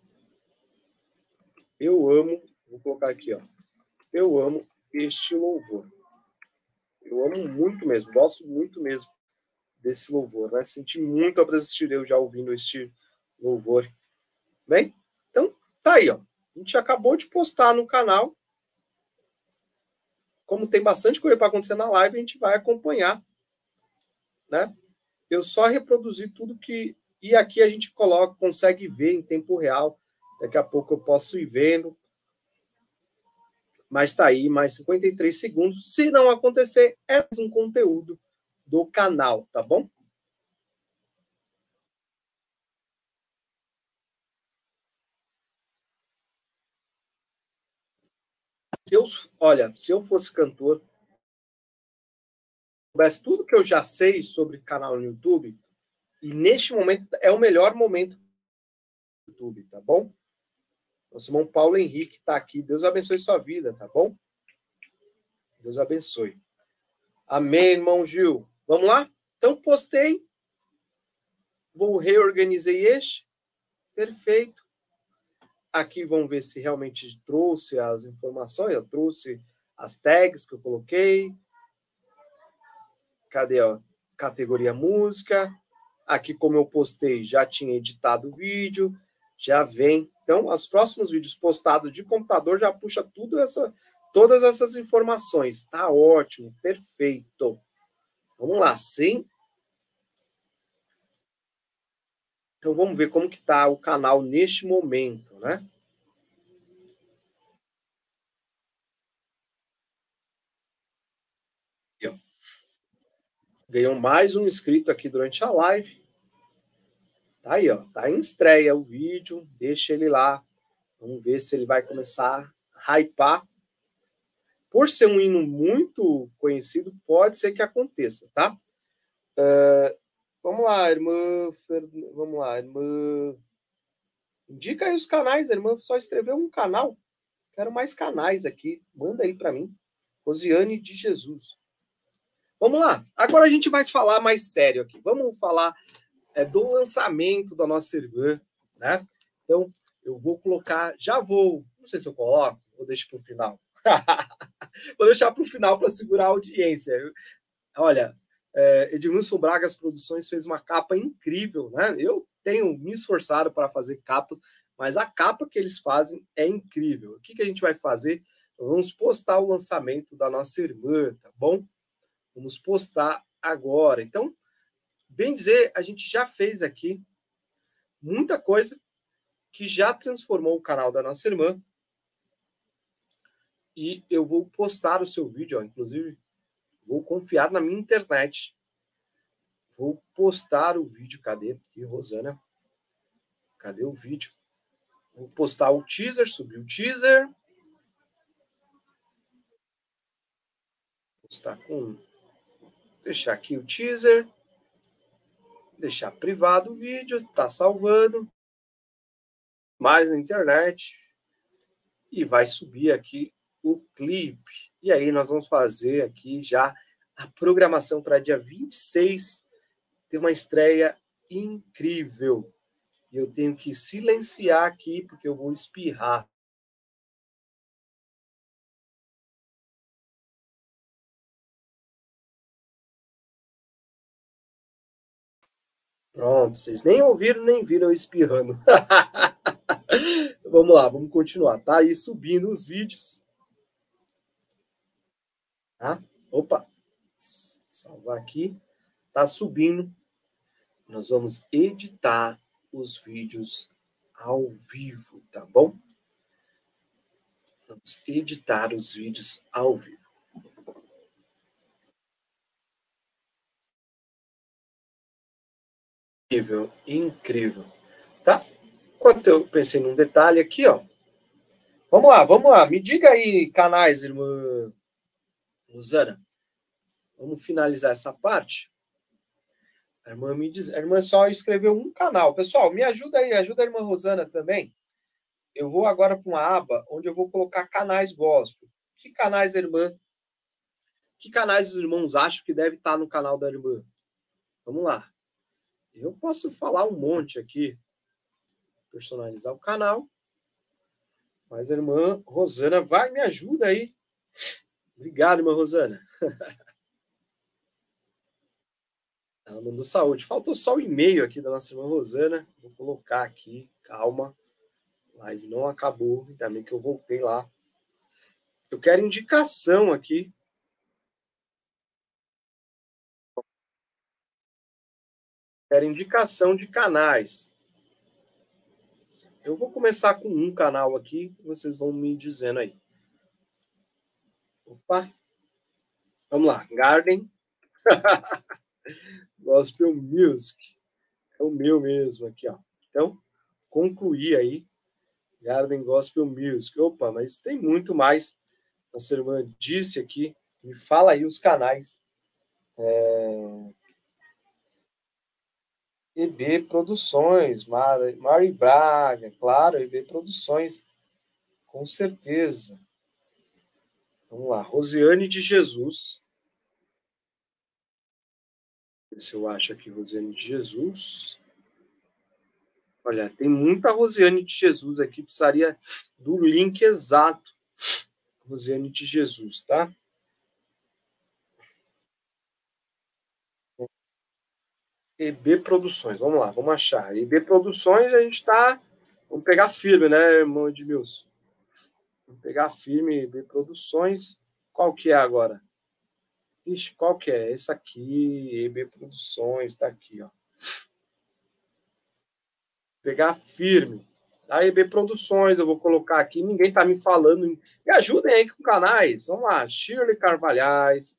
Eu amo, vou colocar aqui, ó. Eu amo este louvor. Eu amo muito mesmo, gosto muito mesmo desse louvor, né? Senti muito a presença de Deus já ouvindo este louvor. Bem, então tá aí, ó. A gente acabou de postar no canal. Como tem bastante coisa para acontecer na live, a gente vai acompanhar, né? Eu só reproduzi tudo que... E aqui a gente coloca, consegue ver em tempo real. Daqui a pouco eu posso ir vendo. Mas tá aí, mais 53 segundos. Se não acontecer, é mais um conteúdo do canal, tá bom? Olha, se eu fosse cantor, soubesse tudo que eu já sei sobre canal no YouTube, e neste momento é o melhor momento do YouTube, tá bom? Nosso irmão Paulo Henrique está aqui. Deus abençoe sua vida, tá bom? Deus abençoe. Amém, irmão Gil. Vamos lá? Então, postei. Vou reorganizei este. Perfeito. Aqui vamos ver se realmente trouxe as informações. Eu trouxe as tags que eu coloquei. Cadê, ó? Categoria música. Aqui, como eu postei, já tinha editado o vídeo. Já vem. Então, os próximos vídeos postados de computador já puxa todas essas informações. Tá ótimo, perfeito. Vamos lá, sim. Então, vamos ver como que está o canal neste momento, né? Ganhou mais um inscrito aqui durante a live. Tá aí, ó. Tá em estreia o vídeo. Deixa ele lá. Vamos ver se ele vai começar a hypar. Por ser um hino muito conhecido, pode ser que aconteça, tá? Vamos lá, irmã. Vamos lá, irmã. Indica aí os canais, a irmã só escreveu um canal. Quero mais canais aqui. Manda aí para mim. Rosiane de Jesus. Vamos lá. Agora a gente vai falar mais sério aqui. Vamos falar do lançamento da nossa irmã, né? Então, eu vou colocar, não sei se eu coloco, ou deixo para o final. Vou deixar para o final para segurar a audiência. Olha, Edmilson Bragas Produções fez uma capa incrível, né? Eu tenho me esforçado para fazer capas, mas a capa que eles fazem é incrível. O que a gente vai fazer? Vamos postar o lançamento da nossa irmã, tá bom? Vamos postar agora. Então, bem dizer, a gente já fez aqui muita coisa que já transformou o canal da nossa irmã. E eu vou postar o seu vídeo, ó, inclusive, vou confiar na minha internet. Vou postar o vídeo. Cadê aqui, Rosana? Cadê o vídeo? Vou postar o teaser, subir o teaser. Postar com... Deixar aqui o teaser. Deixar privado o vídeo. Tá salvando. Mais na internet. E vai subir aqui o clipe. E aí nós vamos fazer aqui já a programação para dia 26. Tem uma estreia incrível. E eu tenho que silenciar aqui, porque eu vou espirrar. Pronto, vocês nem ouviram, nem viram eu espirrando. Vamos lá, vamos continuar. Tá aí subindo os vídeos. Tá? Opa, salvar aqui. Tá subindo. Nós vamos editar os vídeos ao vivo, tá bom? Vamos editar os vídeos ao vivo. Incrível, incrível. Tá? Enquanto eu pensei num detalhe aqui, ó. Vamos lá, vamos lá. Me diga aí, canais, irmã Rosana. Vamos finalizar essa parte. A irmã me diz, a irmã só escreveu um canal. Pessoal, me ajuda aí, ajuda a irmã Rosana também. Eu vou agora para uma aba onde eu vou colocar canais gospel. Que canais, irmã? Que canais os irmãos acham que deve estar no canal da irmã? Vamos lá. Eu posso falar um monte aqui. Personalizar o canal. Mas a irmã Rosana vai, me ajuda aí. Obrigado, irmã Rosana. Ela mandou saúde. Faltou só o e-mail aqui da nossa irmã Rosana. Vou colocar aqui. Calma. A live não acabou. Ainda bem que eu voltei lá. Eu quero indicação aqui. Quero indicação de canais. Eu vou começar com um canal aqui. Vocês vão me dizendo aí. Opa. Vamos lá. Garden. Gospel Music. É o meu mesmo aqui, ó. Então, concluí aí. Garden Gospel Music. Opa, mas tem muito mais. Nossa irmã disse aqui. Me fala aí os canais. EB Produções, Mari Braga, claro, EB Produções, com certeza. Vamos lá, Rosiane de Jesus. Se eu acho aqui Rosiane de Jesus. Olha, tem muita Rosiane de Jesus aqui, precisaria do link exato. Rosiane de Jesus, tá? EB Produções, vamos lá, vamos achar. EB Produções, a gente está. Vamos pegar firme, né, irmão Edmilson? Vamos pegar firme, EB Produções. Qual que é agora? Ixi, qual que é? Esse aqui, EB Produções, tá aqui, ó. Pegar firme. A EB Produções, eu vou colocar aqui, ninguém tá me falando. Me ajudem aí com canais. Vamos lá, Shirley Carvalhais.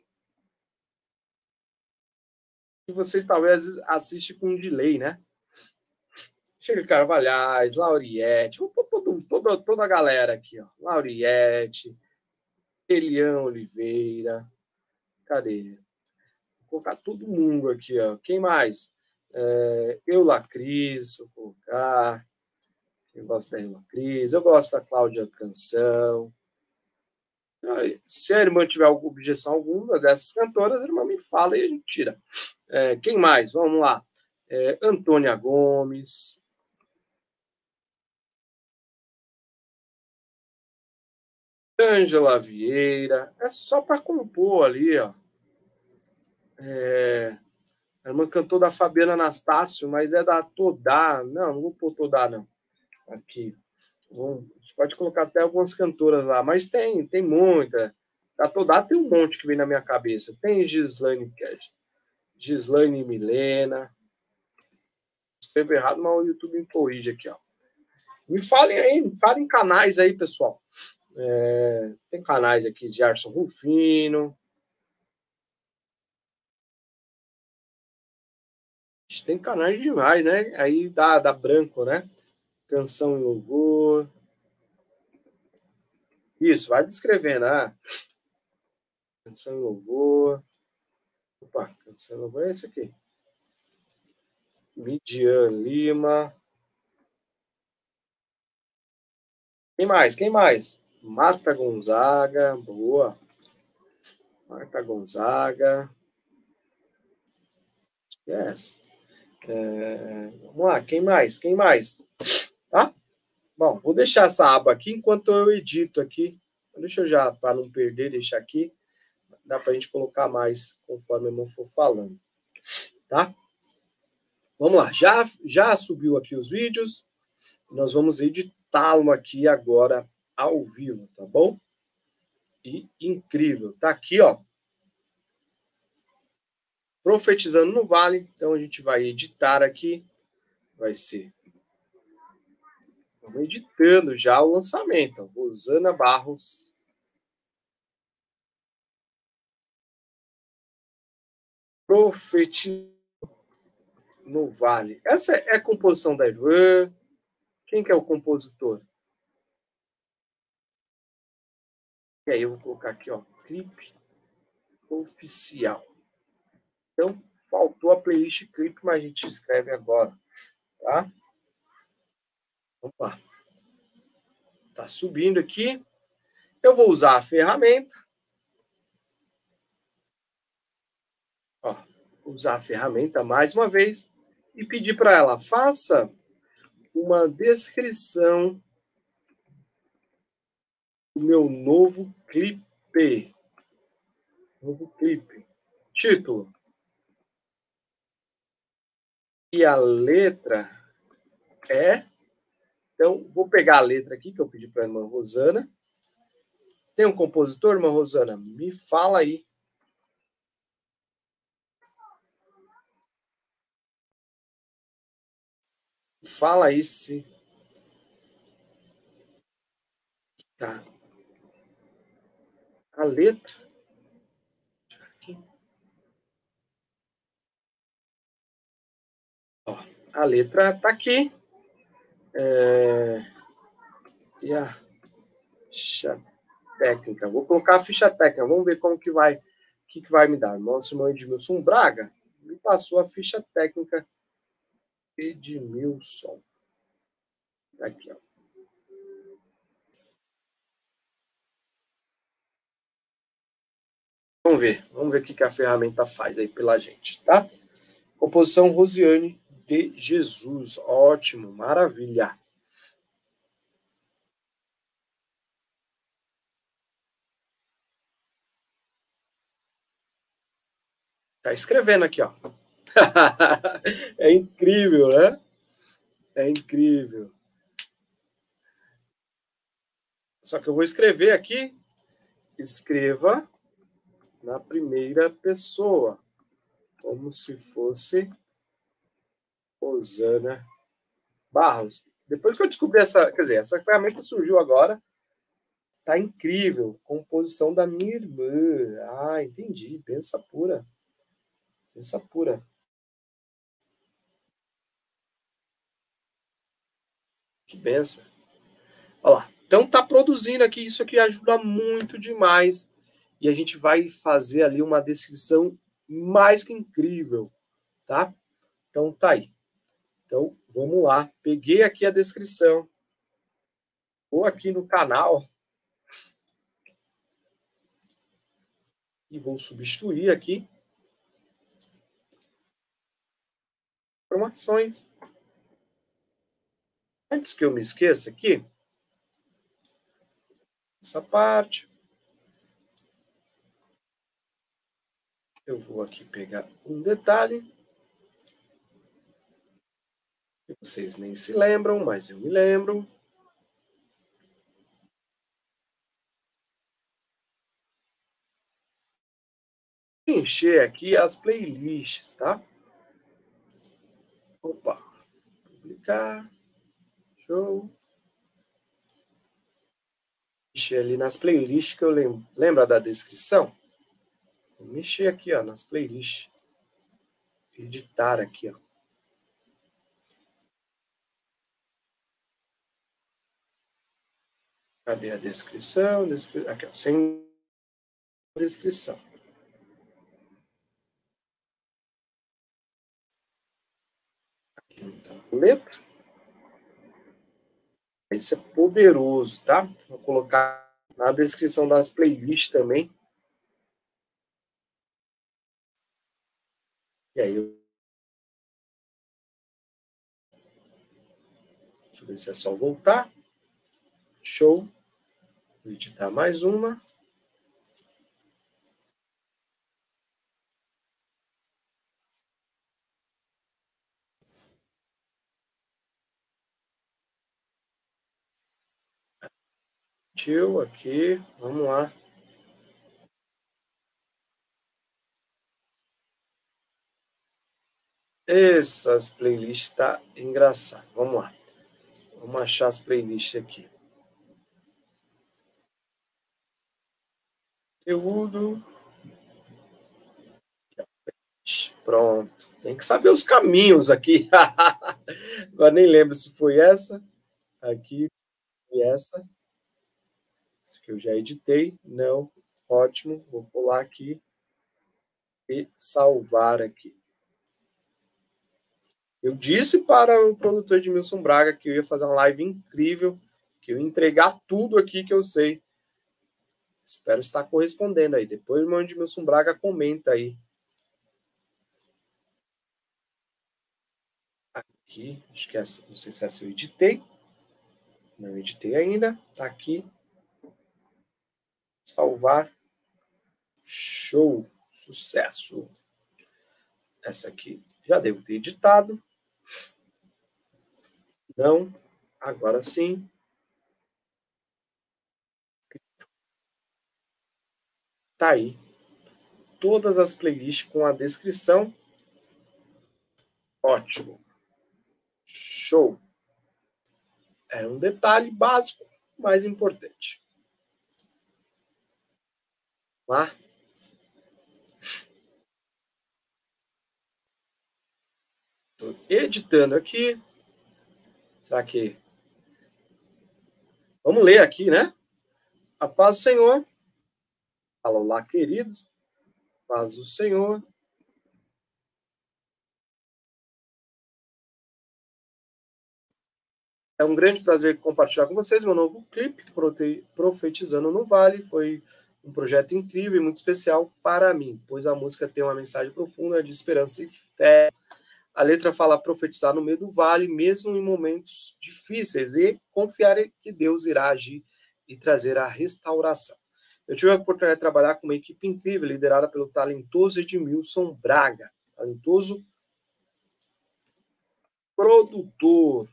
Que vocês talvez assistam com um delay, né? Shirley Carvalhais, Lauriette, toda a galera aqui, ó. Lauriette, Eliane Oliveira. Cadê? Vou colocar todo mundo aqui, ó. Quem mais? Eula Cris, vou colocar. Eu gosto da Eula Cris, eu gosto da Cláudia Canção. Se a irmã tiver alguma objeção alguma dessas cantoras, a irmã me fala e a gente tira. Quem mais? Vamos lá. Antônia Gomes. Ângela Vieira. É só para compor ali, ó. A irmã cantou da Fabiana Anastácio, mas é da Todá. Não vou pôr Todá, não. Aqui. Bom, a gente pode colocar até algumas cantoras lá, mas tem muita. Da Todá tem um monte que vem na minha cabeça. Tem Gislaine Milena. Escrevo errado, mas o YouTube me corrige aqui, ó. Me falem aí, me falem canais aí, pessoal. Tem canais aqui de Arson Rufino. Tem canais demais, né? Aí da Branco, né? Canção em Louvor. Isso, vai descrevendo, né? Canção em Louvor. Opa, Canção em Louvor é esse aqui. Midian Lima. Quem mais? Quem mais? Marta Gonzaga. Boa. Marta Gonzaga. Yes. Vamos lá, quem mais? Quem mais? Tá? Bom, vou deixar essa aba aqui enquanto eu edito aqui. Deixa eu já, para não perder, deixar aqui. Dá para a gente colocar mais conforme eu for falando. Tá? Vamos lá, já subiu aqui os vídeos. Nós vamos editá-lo aqui agora ao vivo, tá bom? E incrível. Tá aqui, ó. Profetizando no Vale. Então a gente vai editar aqui. Vai ser. Vamos editando já o lançamento. Rosana Barros. Profetizando no Vale. Essa é a composição da Ivan. Quem que é o compositor? E aí eu vou colocar aqui, ó, clipe oficial. Então, faltou a playlist clipe, mas a gente escreve agora, tá? Vamos lá. Tá subindo aqui. Eu vou usar a ferramenta. Ó, usar a ferramenta mais uma vez e pedir para ela, faça uma descrição do meu novo clipe. Novo clipe. Título. E a letra é... Então, vou pegar a letra aqui que eu pedi para a irmã Rosana. Tem um compositor, irmã Rosana? Me fala aí. Fala aí se... Tá. A letra... Aqui. Ó, a letra tá aqui. E a ficha técnica. Vou colocar a ficha técnica. Vamos ver como que vai... O que vai me dar? Nosso irmão Edmilson Braga me passou a ficha técnica Edmilson. Aqui, ó. Vamos ver o que a ferramenta faz aí pela gente, tá? Composição Rosiane de Jesus. Ótimo, maravilha. Tá escrevendo aqui, ó. É incrível, né? É incrível. Só que eu vou escrever aqui. Escreva na primeira pessoa, como se fosse Rosana Barros. Depois que eu descobri essa ferramenta surgiu agora, tá incrível. Composição da minha irmã. Ah, entendi. Pensa pura. Pensa pura. Que benção. Olha lá. Então tá produzindo aqui, isso aqui ajuda muito demais. E a gente vai fazer ali uma descrição mais que incrível, tá? Então tá aí. Então vamos lá. Peguei aqui a descrição. Vou aqui no canal e vou substituir aqui informações. Antes que eu me esqueça aqui, essa parte, eu vou aqui pegar um detalhe que vocês nem se lembram, mas eu me lembro. Encher aqui as playlists, tá? Opa, publicar, show. Mexer ali nas playlists que eu lembro. Lembra da descrição? Vou mexer aqui, ó, nas playlists. Editar aqui, ó. Cadê a descrição? Aqui, ó, sem descrição. Aqui então, letra. Isso é poderoso, tá? Vou colocar na descrição das playlists também. E aí, deixa eu ver se é só voltar. Show. Vou editar mais uma. Tio, aqui, vamos lá. Essas playlists tá engraçado. Vamos lá. Vamos achar as playlists aqui. Conteúdo. Pronto. Tem que saber os caminhos aqui. Agora nem lembro se foi essa. Aqui, e essa. Isso que eu já editei. Não. Ótimo. Vou pular aqui e salvar aqui. Eu disse para o produtor Edmilson Braga que eu ia fazer uma live incrível, que eu ia entregar tudo aqui que eu sei. Espero estar correspondendo aí. Depois o irmão Edmilson Braga comenta aí. Aqui, acho que essa, não sei se essa eu editei. Não editei ainda. Tá aqui. Salvar. Show. Sucesso. Essa aqui já devo ter editado. Não. Agora sim. Tá aí. Todas as playlists com a descrição. Ótimo. Show. É um detalhe básico, mas importante. Lá. Estou editando aqui. Será que... Vamos ler aqui, né? A paz do Senhor. Olá, queridos. Paz do Senhor. É um grande prazer compartilhar com vocês meu novo clipe, Profetizando no Vale. Foi um projeto incrível e muito especial para mim, pois a música tem uma mensagem profunda de esperança e fé. A letra fala profetizar no meio do vale, mesmo em momentos difíceis, e confiar que Deus irá agir e trazer a restauração. Eu tive a oportunidade de trabalhar com uma equipe incrível, liderada pelo talentoso Edmilson Braga, talentoso produtor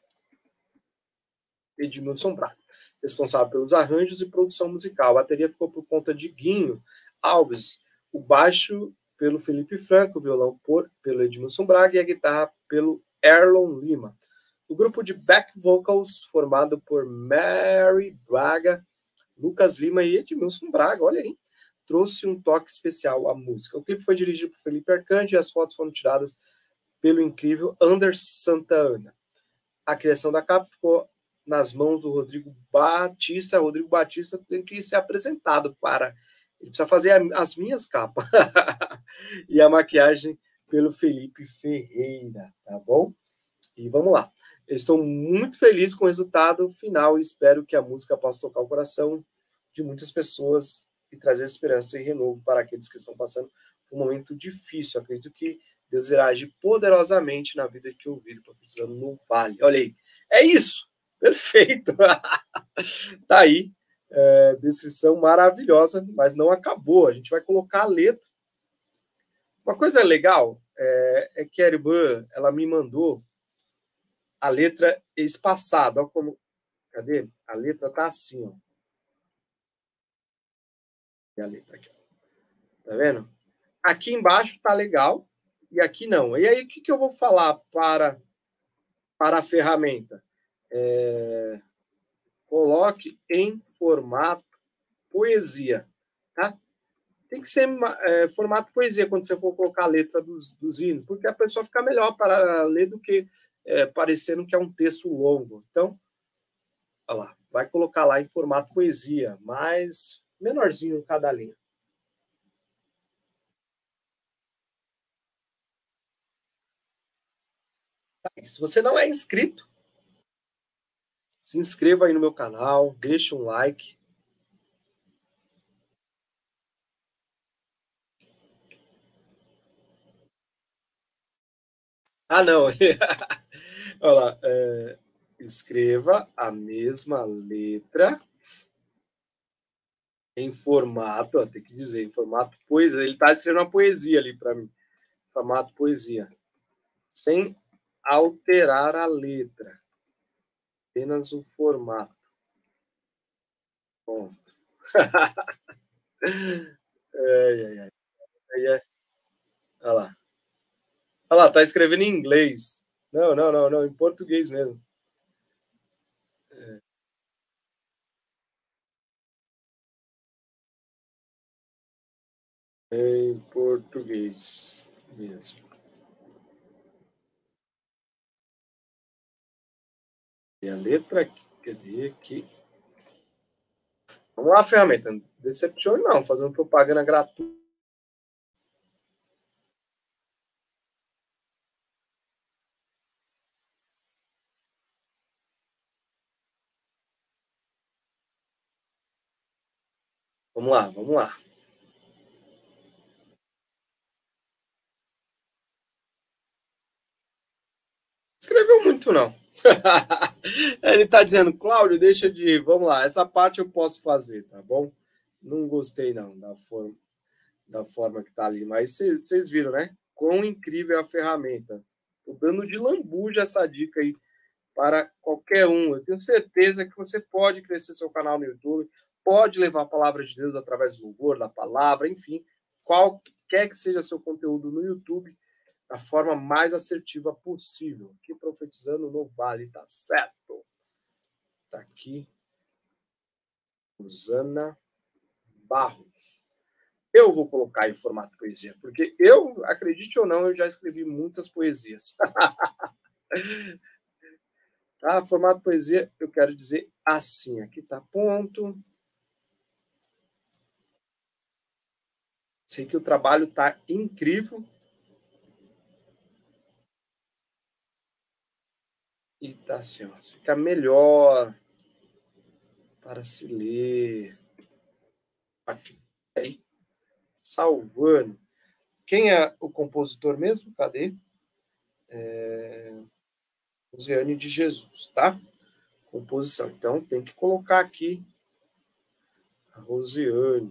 Edmilson Braga, responsável pelos arranjos e produção musical. A bateria ficou por conta de Guinho Alves, o baixo pelo Felipe Franco, o violão pelo Edmilson Braga e a guitarra pelo Erlon Lima. O grupo de back vocals, formado por Mary Braga, Lucas Lima e Edmilson Braga, olha aí, trouxe um toque especial à música. O clipe foi dirigido por Felipe Arcanjo e as fotos foram tiradas pelo incrível Anderson Santana. A criação da capa ficou nas mãos do Rodrigo Batista. O Rodrigo Batista tem que ser apresentado para... Ele precisa fazer as minhas capas. E a maquiagem pelo Felipe Ferreira, tá bom? E vamos lá. Eu estou muito feliz com o resultado final e espero que a música possa tocar o coração de muitas pessoas e trazer esperança e renovo para aqueles que estão passando por um momento difícil. Eu acredito que Deus irá agir poderosamente na vida que ouviram profetizando no vale. Olha aí. É isso. Perfeito. Tá aí. Descrição maravilhosa, mas não acabou. A gente vai colocar a letra. Uma coisa legal é que a irmã, ela me mandou a letra espaçada. Olha como... Cadê? A letra tá assim, ó. E a letra aqui. Tá vendo? Aqui embaixo tá legal e aqui não. E aí, o que eu vou falar para a ferramenta? Coloque em formato poesia, tá? Tem que ser formato poesia quando você for colocar a letra dos hinos, porque a pessoa fica melhor para ler do que parecendo que é um texto longo. Então, olha lá, vai colocar lá em formato poesia, mais menorzinho cada linha. Se você não é inscrito, se inscreva aí no meu canal, deixa um like. Ah, não. Olha lá. Escreva a mesma letra em formato, ó, tem que dizer, em formato poesia. Ele está escrevendo uma poesia ali para mim. Formato poesia. Sem alterar a letra. Apenas o formato. Ponto. Ai, ai, ai. Olha lá. Olha lá, tá escrevendo em inglês. Não, não, não, não, em português mesmo. Em português mesmo. E a letra aqui, cadê aqui? Vamos lá, ferramenta. Não decepcione não, fazendo propaganda gratuita. Vamos lá, vamos lá. Escreveu muito, não. Ele está dizendo, Cláudio, deixa de. Vamos lá, essa parte eu posso fazer, tá bom? Não gostei, não, da forma que tá ali. Mas vocês viram, né? Quão incrível é a ferramenta. Tô dando de lambuja essa dica aí para qualquer um. Eu tenho certeza que você pode crescer seu canal no YouTube, pode levar a palavra de Deus através do louvor, da palavra, enfim, qualquer que seja seu conteúdo no YouTube, da forma mais assertiva possível. Aqui profetizando no vale, tá certo? Tá aqui, Rosana Barros. Eu vou colocar em formato poesia, porque eu, acredite ou não, eu já escrevi muitas poesias. Tá? Formato poesia, eu quero dizer assim. Aqui tá ponto. Sei que o trabalho tá incrível. E tá assim, ó. Fica melhor para se ler. Aqui. Aí, salvando. Quem é o compositor mesmo? Cadê? Rosiane de Jesus, tá? Composição. Então, tem que colocar aqui a Rosiane.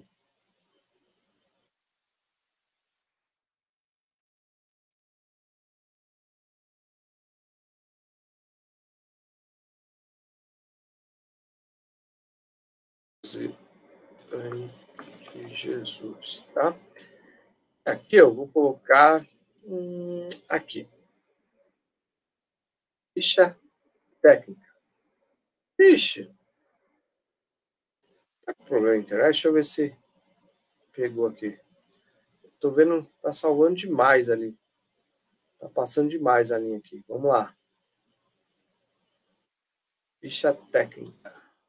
Rosiane de Jesus, tá? Aqui eu vou colocar aqui. Ficha técnica. Ixi, tá com problema na internet? Deixa eu ver se pegou aqui. Tô vendo, tá salvando demais ali. Tá passando demais a linha aqui. Vamos lá. Ficha técnica.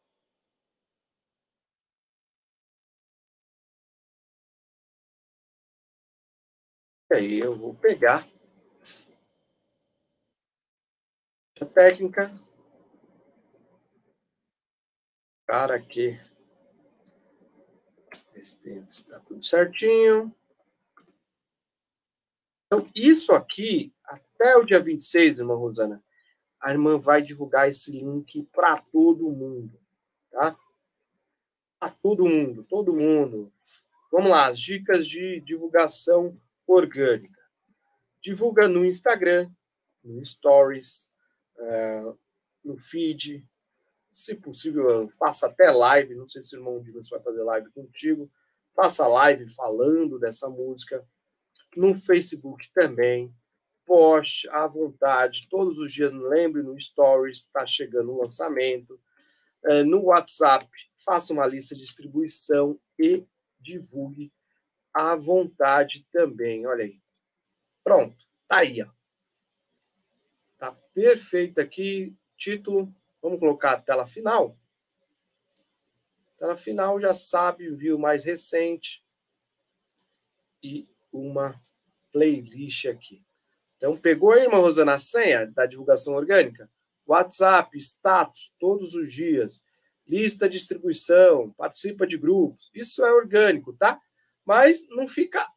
E aí eu vou pegar ficha técnica. Cara, aqui. Está tudo certinho. Então, isso aqui, até o dia 26, irmã Rosana, a irmã vai divulgar esse link para todo mundo, tá? Para todo mundo, todo mundo. Vamos lá, as dicas de divulgação orgânica. Divulga no Instagram, no Stories, no feed. Se possível, faça até live. Não sei se o irmão Dimas vai fazer live contigo. Faça live falando dessa música. No Facebook também. Poste à vontade. Todos os dias, lembre no Stories, está chegando o lançamento. No WhatsApp, faça uma lista de distribuição e divulgue à vontade também. Olha aí. Pronto, tá aí, ó. Tá perfeito aqui. Título, vamos colocar a tela final. Tela final, já sabe, viu mais recente e uma playlist aqui. Então, pegou aí, irmã Rosana, a senha da divulgação orgânica? WhatsApp, status, todos os dias. Lista de distribuição, participa de grupos. Isso é orgânico, tá? Mas não fica...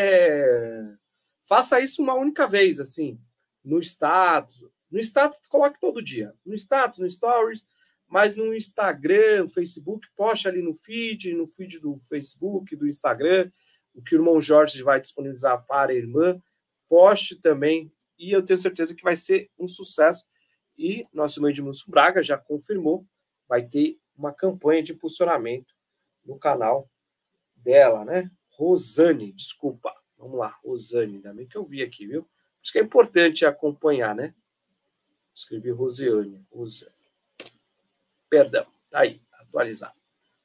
Faça isso uma única vez, assim, no status. No status, coloque todo dia. No status, no stories, mas no Instagram, Facebook, poste ali no feed do Facebook, do Instagram, o que o irmão Jorge vai disponibilizar para a irmã. Poste também, e eu tenho certeza que vai ser um sucesso. E nosso irmão Edmilson Braga já confirmou, vai ter uma campanha de impulsionamento no canal dela, né? Rosane, desculpa. Vamos lá, Rosane, ainda bem que eu vi aqui, viu? Por isso que é importante acompanhar, né? Escrevi Rosiane, Rosane. Perdão, tá aí, atualizar.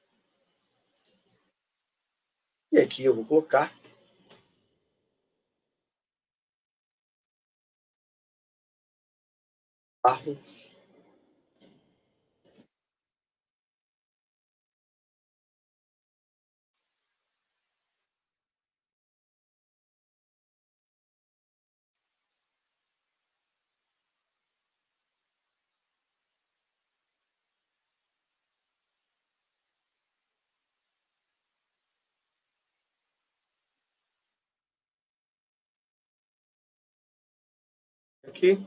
E aqui eu vou colocar Barros. Aqui.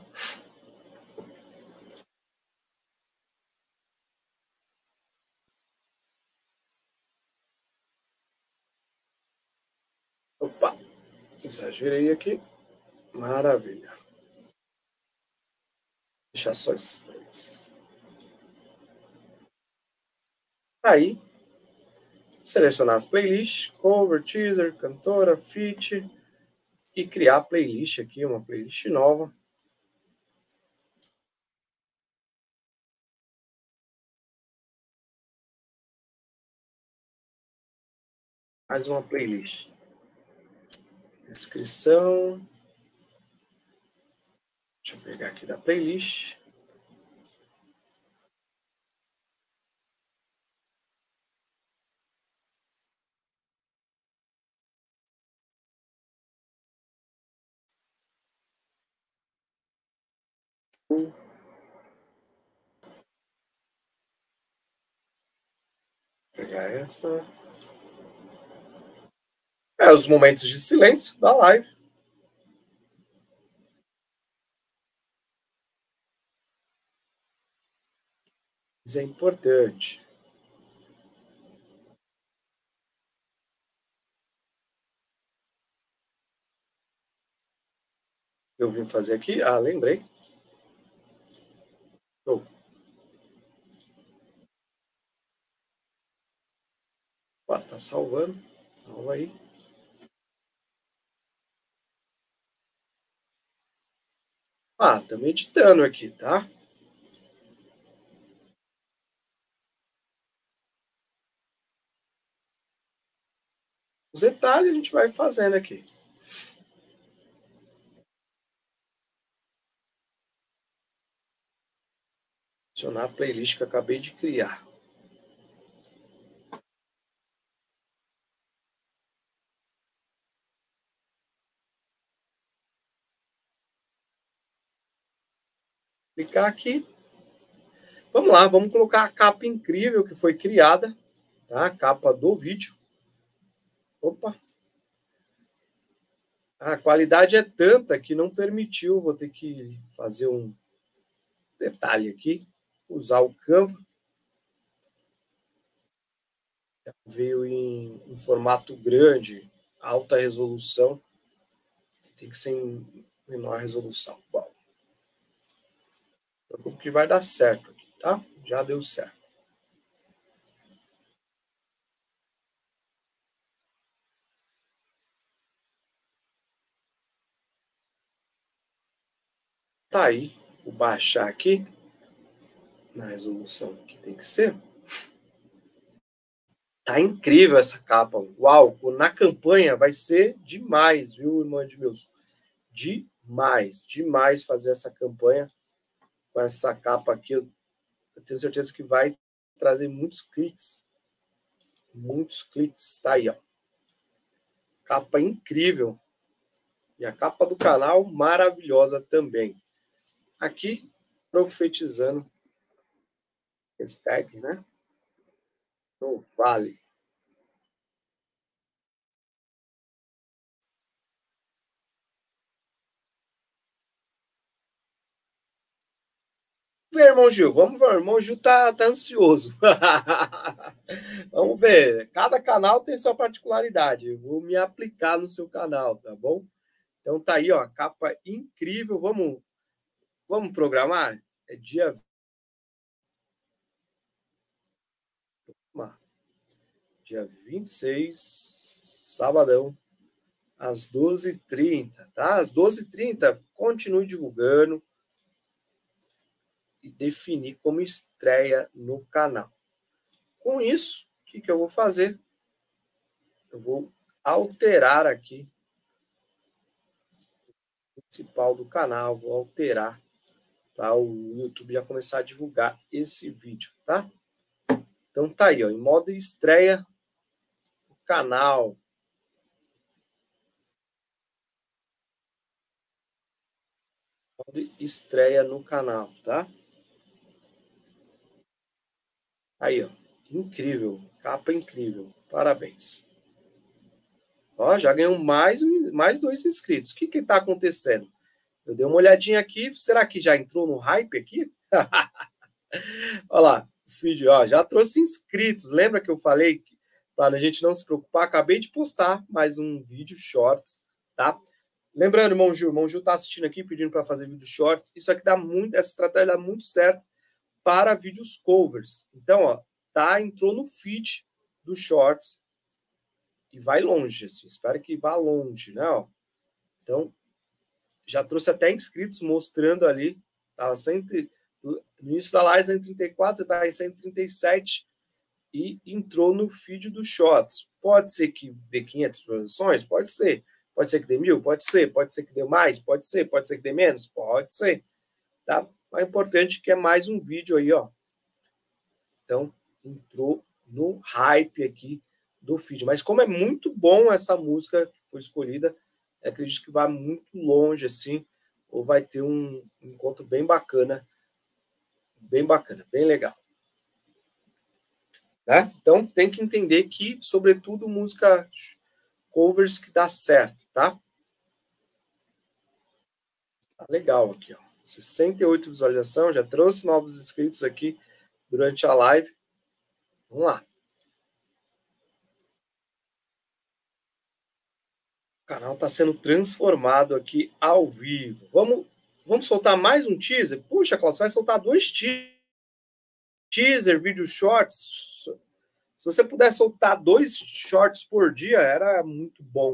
Opa, exagerei aqui. Maravilha. Deixa só esses três. Aí, selecionar as playlists, cover, teaser, cantora, feat, e criar a playlist aqui, uma playlist nova. Mais uma playlist. Descrição. Deixa eu pegar aqui da playlist. Vou pegar essa. Os momentos de silêncio da live. Isso é importante. Eu vim fazer aqui? Ah, lembrei. Oh. Tá salvando. Salva aí. Tô meditando aqui, tá? Os detalhes a gente vai fazendo aqui. Adicionar a playlist que eu acabei de criar. Clicar aqui. Vamos lá, vamos colocar a capa incrível que foi criada, tá? A capa do vídeo. Opa! A qualidade é tanta que não permitiu, vou ter que fazer um detalhe aqui, usar o Canva. Veio em formato grande, alta resolução, tem que ser em menor resolução. Bom, como que vai dar certo aqui, tá? Já deu certo. Tá aí, vou baixar aqui na resolução que tem que ser. Tá incrível essa capa. Uau, na campanha vai ser demais, viu, irmão de meus? Demais, demais fazer essa campanha com essa capa aqui. Eu tenho certeza que vai trazer muitos cliques. Muitos cliques. Tá aí, ó. Capa incrível. E a capa do canal maravilhosa também. Aqui, profetizando. Hashtag, né? No Vale. Ver, irmão Gil, vamos ver. O irmão Gil tá ansioso. Vamos ver. Cada canal tem sua particularidade. Eu vou me aplicar no seu canal, tá bom? Então tá aí, ó, capa incrível. Vamos programar? É dia 26, sabadão, às 12h30, tá? Às 12h30, continue divulgando e definir como estreia no canal. Com isso, o que eu vou fazer? Eu vou alterar aqui o principal do canal, vou alterar para o YouTube já começar a divulgar esse vídeo, tá? Então tá aí, ó, em modo estreia no canal. Modo estreia no canal, tá? Aí, ó, incrível, capa incrível, parabéns. Ó, já ganhou mais 2 inscritos. O que está acontecendo? Eu dei uma olhadinha aqui, será que já entrou no hype aqui? Olha lá, esse vídeo, ó, já trouxe inscritos. Lembra que eu falei para a gente não se preocupar? Acabei de postar mais um vídeo shorts, tá? Lembrando, irmão Gil tá assistindo aqui pedindo para fazer vídeo shorts. Isso aqui dá muito, essa estratégia dá muito certo para vídeos covers. Então, ó, tá, entrou no feed do shorts e vai longe, assim, espero que vá longe, né? Ó. Então, já trouxe até inscritos mostrando ali, estava no início da live 134, você está em 137 e entrou no feed do Shorts. Pode ser que dê 500 visualizações? Pode ser. Pode ser que dê 1.000? Pode ser. Pode ser que dê mais? Pode ser. Pode ser que dê menos? Pode ser. Tá? Mas é importante que é mais um vídeo aí, ó. Então, entrou no hype aqui do feed. Mas como é muito bom essa música que foi escolhida, acredito que vai muito longe, assim, ou vai ter um encontro bem bacana, bem legal. Né? Então, tem que entender que, sobretudo, música covers que dá certo, tá? Tá legal aqui, ó. 68 visualizações, já trouxe novos inscritos aqui. durante a live. Vamos lá. O canal está sendo transformado aqui ao vivo. Vamos soltar mais um teaser? Puxa, Cláudio, você vai soltar 2 teaser, vídeo shorts. Se você pudesse soltar 2 shorts por dia, era muito bom.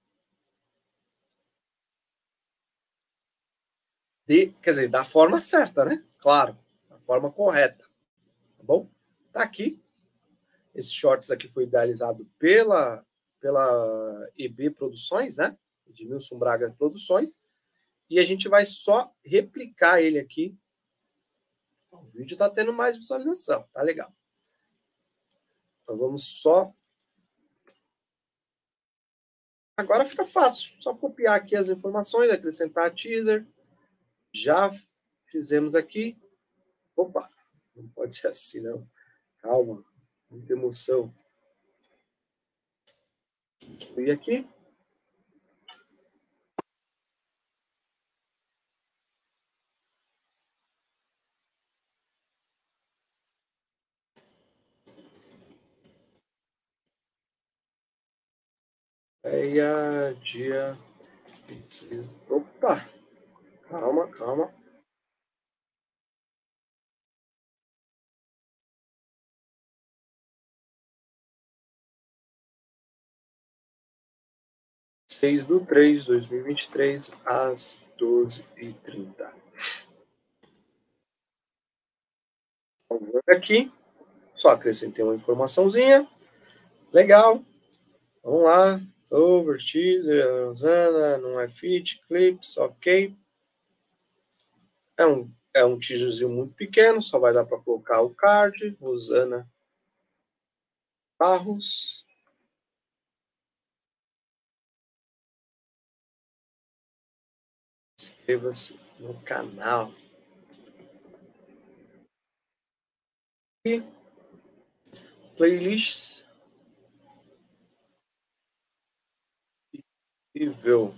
Quer dizer, da forma certa, né? Claro, da forma correta. Tá bom? Tá aqui. Esse shorts aqui foi idealizado pela EB Produções, né? Edmilson Braga Produções. E a gente vai só replicar ele aqui. O vídeo tá tendo mais visualização, tá legal. Então vamos só... Agora fica fácil. Só copiar aqui as informações, acrescentar teaser. Já fizemos aqui. Opa, não pode ser assim, não. Calma, muita emoção. E aqui. Dia 26. Opa, calma. Seis do 3 de 2023, às 12h30. Aqui, só acrescentei uma informaçãozinha. Legal. Vamos lá. Over, teaser, Rosana, não é fit, clips, ok. É um teaserzinho muito pequeno, só vai dar para colocar o card. Rosana Barros. Inscreva-se no canal. E playlists. Incrível.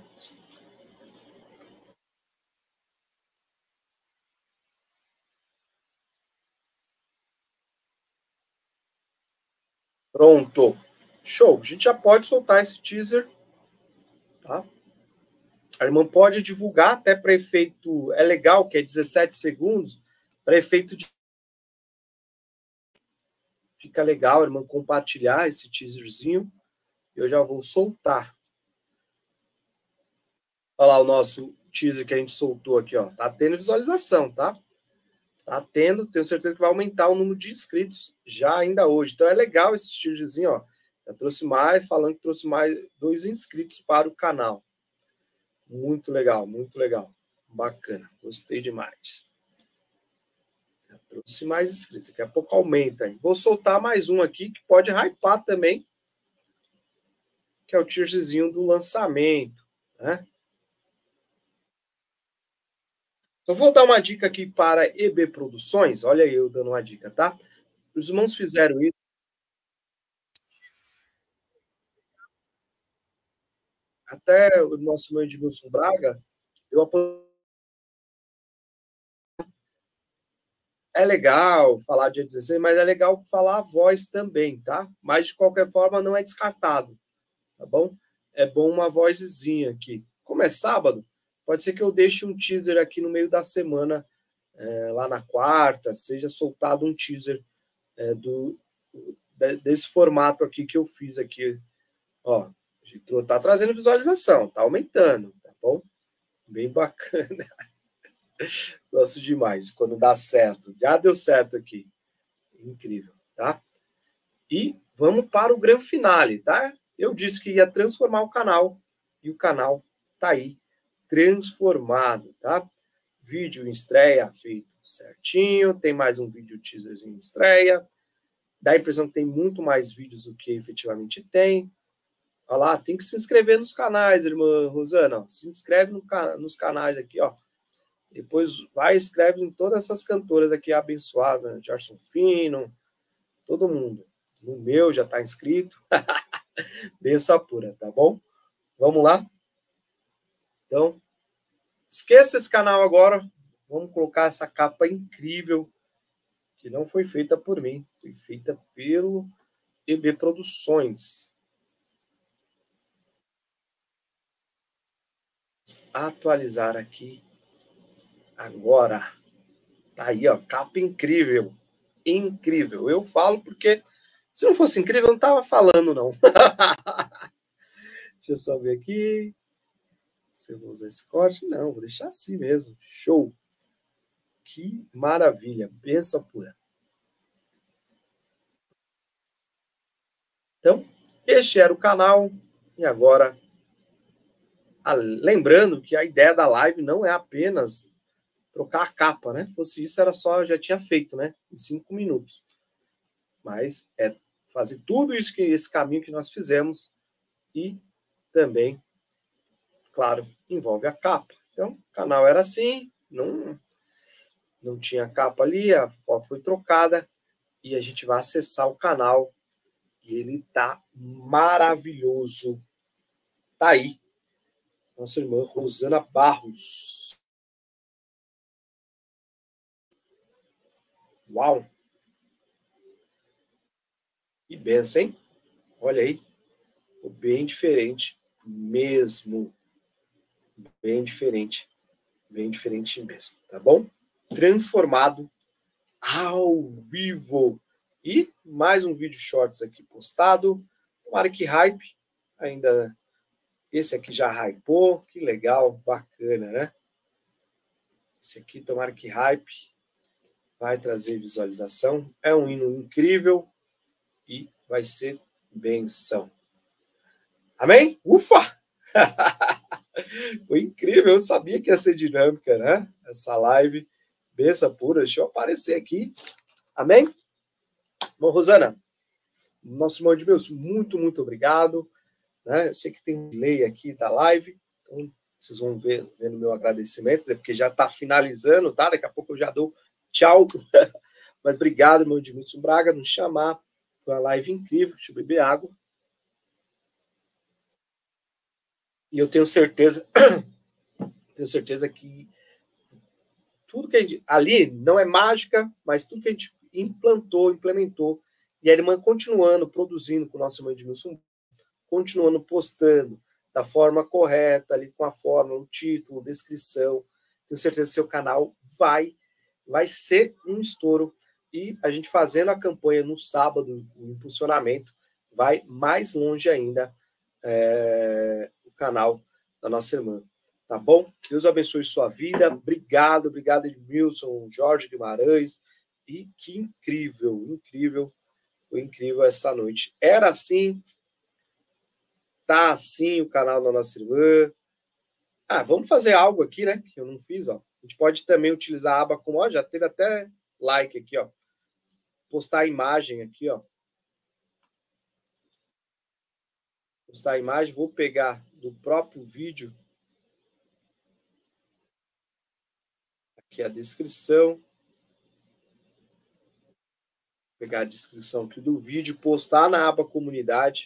Pronto. Show. A gente já pode soltar esse teaser. Tá? A irmã pode divulgar até para efeito... É legal que é 17 segundos. Para efeito de... Fica legal a irmã compartilhar esse teaserzinho. Eu já vou soltar. Olha lá o nosso teaser que a gente soltou aqui, ó. Tá tendo visualização, tá? Tá tendo, tenho certeza que vai aumentar o número de inscritos já ainda hoje. Então é legal esse teaserzinho, ó. Já trouxe mais, falando que trouxe mais 2 inscritos para o canal. Muito legal, muito legal. Bacana, gostei demais. Já trouxe mais inscritos, daqui a pouco aumenta. Hein? Vou soltar mais um aqui que pode hypar também, que é o teaserzinho do lançamento, né? Eu vou dar uma dica aqui para EB Produções. Olha aí eu dando uma dica, tá? Os irmãos fizeram isso. Até o nosso irmão Edmilson Braga, eu é legal falar dia 16, mas é legal falar a voz também, tá? Mas, de qualquer forma, não é descartado, tá bom? É bom uma vozinha aqui. Como é sábado, pode ser que eu deixe um teaser aqui no meio da semana, lá na quarta, seja soltado um teaser desse formato aqui que eu fiz aqui. Ó, tá trazendo visualização, tá aumentando, tá bom? Bem bacana. Gosto demais quando dá certo. Já deu certo aqui. Incrível, tá? E vamos para o grande finale, tá? Eu disse que ia transformar o canal e o canal tá aí transformado, tá? Vídeo em estreia feito certinho, tem mais um vídeo teaserzinho em estreia. Dá a impressão que tem muito mais vídeos do que efetivamente tem. Olha lá, tem que se inscrever nos canais, irmã Rosana. Se inscreve nos canais aqui, ó. Depois vai e escreve em todas essas cantoras aqui abençoadas, Gerson Fino, todo mundo. No meu já está inscrito. Benção pura, tá bom? Vamos lá? Então, esqueça esse canal agora. Vamos colocar essa capa incrível que não foi feita por mim, foi feita pelo EB Produções. Atualizar aqui agora. Tá aí, ó, capa incrível. Incrível. Eu falo porque se não fosse incrível, eu não tava falando, não. Deixa eu só ver aqui. Se eu vou usar esse corte, não, vou deixar assim mesmo. Show. Que maravilha. Benção pura. Então, este era o canal. E agora, lembrando que a ideia da live não é apenas trocar a capa, né? Se fosse isso, era só, já tinha feito, né? Em 5 minutos. Mas é fazer tudo isso, esse caminho que nós fizemos e também, claro, envolve a capa. Então, o canal era assim, não tinha capa ali, a foto foi trocada e a gente vai acessar o canal e ele tá maravilhoso. Tá aí, nossa irmã Rosana Barros. Uau! Que benção, hein? Olha aí, bem diferente mesmo. Bem diferente mesmo, tá bom? Transformado ao vivo. E mais um vídeo shorts aqui postado. Tomara que hype. Ainda esse aqui já hypou. Que legal, bacana, né? Esse aqui, tomara que hype. Vai trazer visualização. É um hino incrível e vai ser benção. Amém? Ufa! Foi incrível, eu sabia que ia ser dinâmica, né? Essa live, benção pura. Deixa eu aparecer aqui. Amém? Bom, Rosana, nosso irmão Edmilson, muito obrigado. Né? Eu sei que tem um delay aqui da live, então vocês vão ver no meu agradecimento, é porque já está finalizando, tá? Daqui a pouco eu já dou tchau. Mas obrigado, meu Edmilson Braga, nos chamar. Foi uma live incrível. Deixa eu beber água. E eu tenho certeza que tudo que a gente... Ali não é mágica, mas tudo que a gente implementou, e a irmã continuando produzindo com o nosso irmão Edmilson, continuando postando da forma correta, ali com a forma, o título, descrição. Tenho certeza que seu canal vai ser um estouro. E a gente fazendo a campanha no sábado, o impulsionamento, vai mais longe ainda o canal da nossa irmã. Tá bom? Deus abençoe sua vida. Obrigado, Edmilson, Jorge Guimarães. E que incrível, foi incrível essa noite. Era assim, tá assim o canal da nossa irmã. Vamos fazer algo aqui, né? Que eu não fiz, ó. A gente pode também utilizar a aba como, ó, já teve até like aqui, ó. Postar a imagem aqui, ó. Postar a imagem, vou pegar do próprio vídeo aqui a descrição. Pegar a descrição aqui do vídeo, postar na aba comunidade.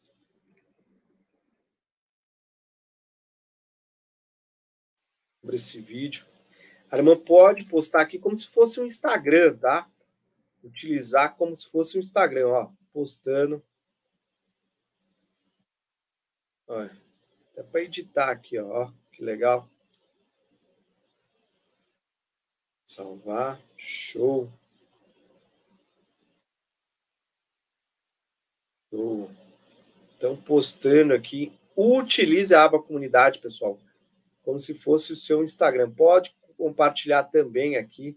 Sobre esse vídeo. A irmã pode postar aqui como se fosse um Instagram, tá? Utilizar como se fosse um Instagram, ó. Postando. Olha. Dá para editar aqui, ó. Que legal. Salvar. Show. Show. Então, postando aqui. Utilize a aba comunidade, pessoal. Como se fosse o seu Instagram. Pode compartilhar também aqui.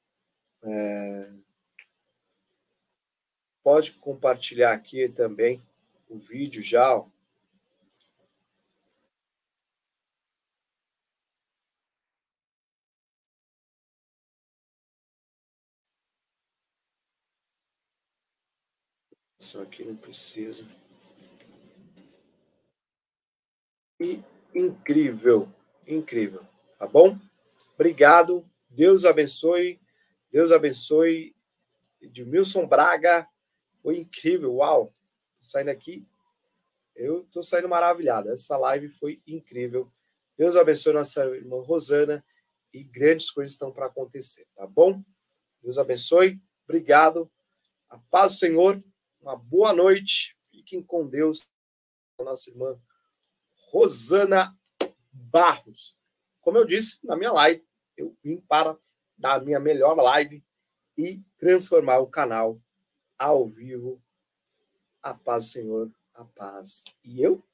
Pode compartilhar aqui também o vídeo já, ó. Só que não precisa. E incrível, tá bom? Obrigado, Deus abençoe, Edmilson Braga, foi incrível, uau, tô saindo aqui, eu tô saindo maravilhado, essa live foi incrível, Deus abençoe nossa irmã Rosana, e grandes coisas estão para acontecer, tá bom? Deus abençoe, Obrigado. A paz do Senhor. Uma boa noite. Fiquem com Deus. A nossa irmã Rosana Barros. Como eu disse na minha live, eu vim para dar a minha melhor live e transformar o canal ao vivo. A paz do Senhor, a paz. E eu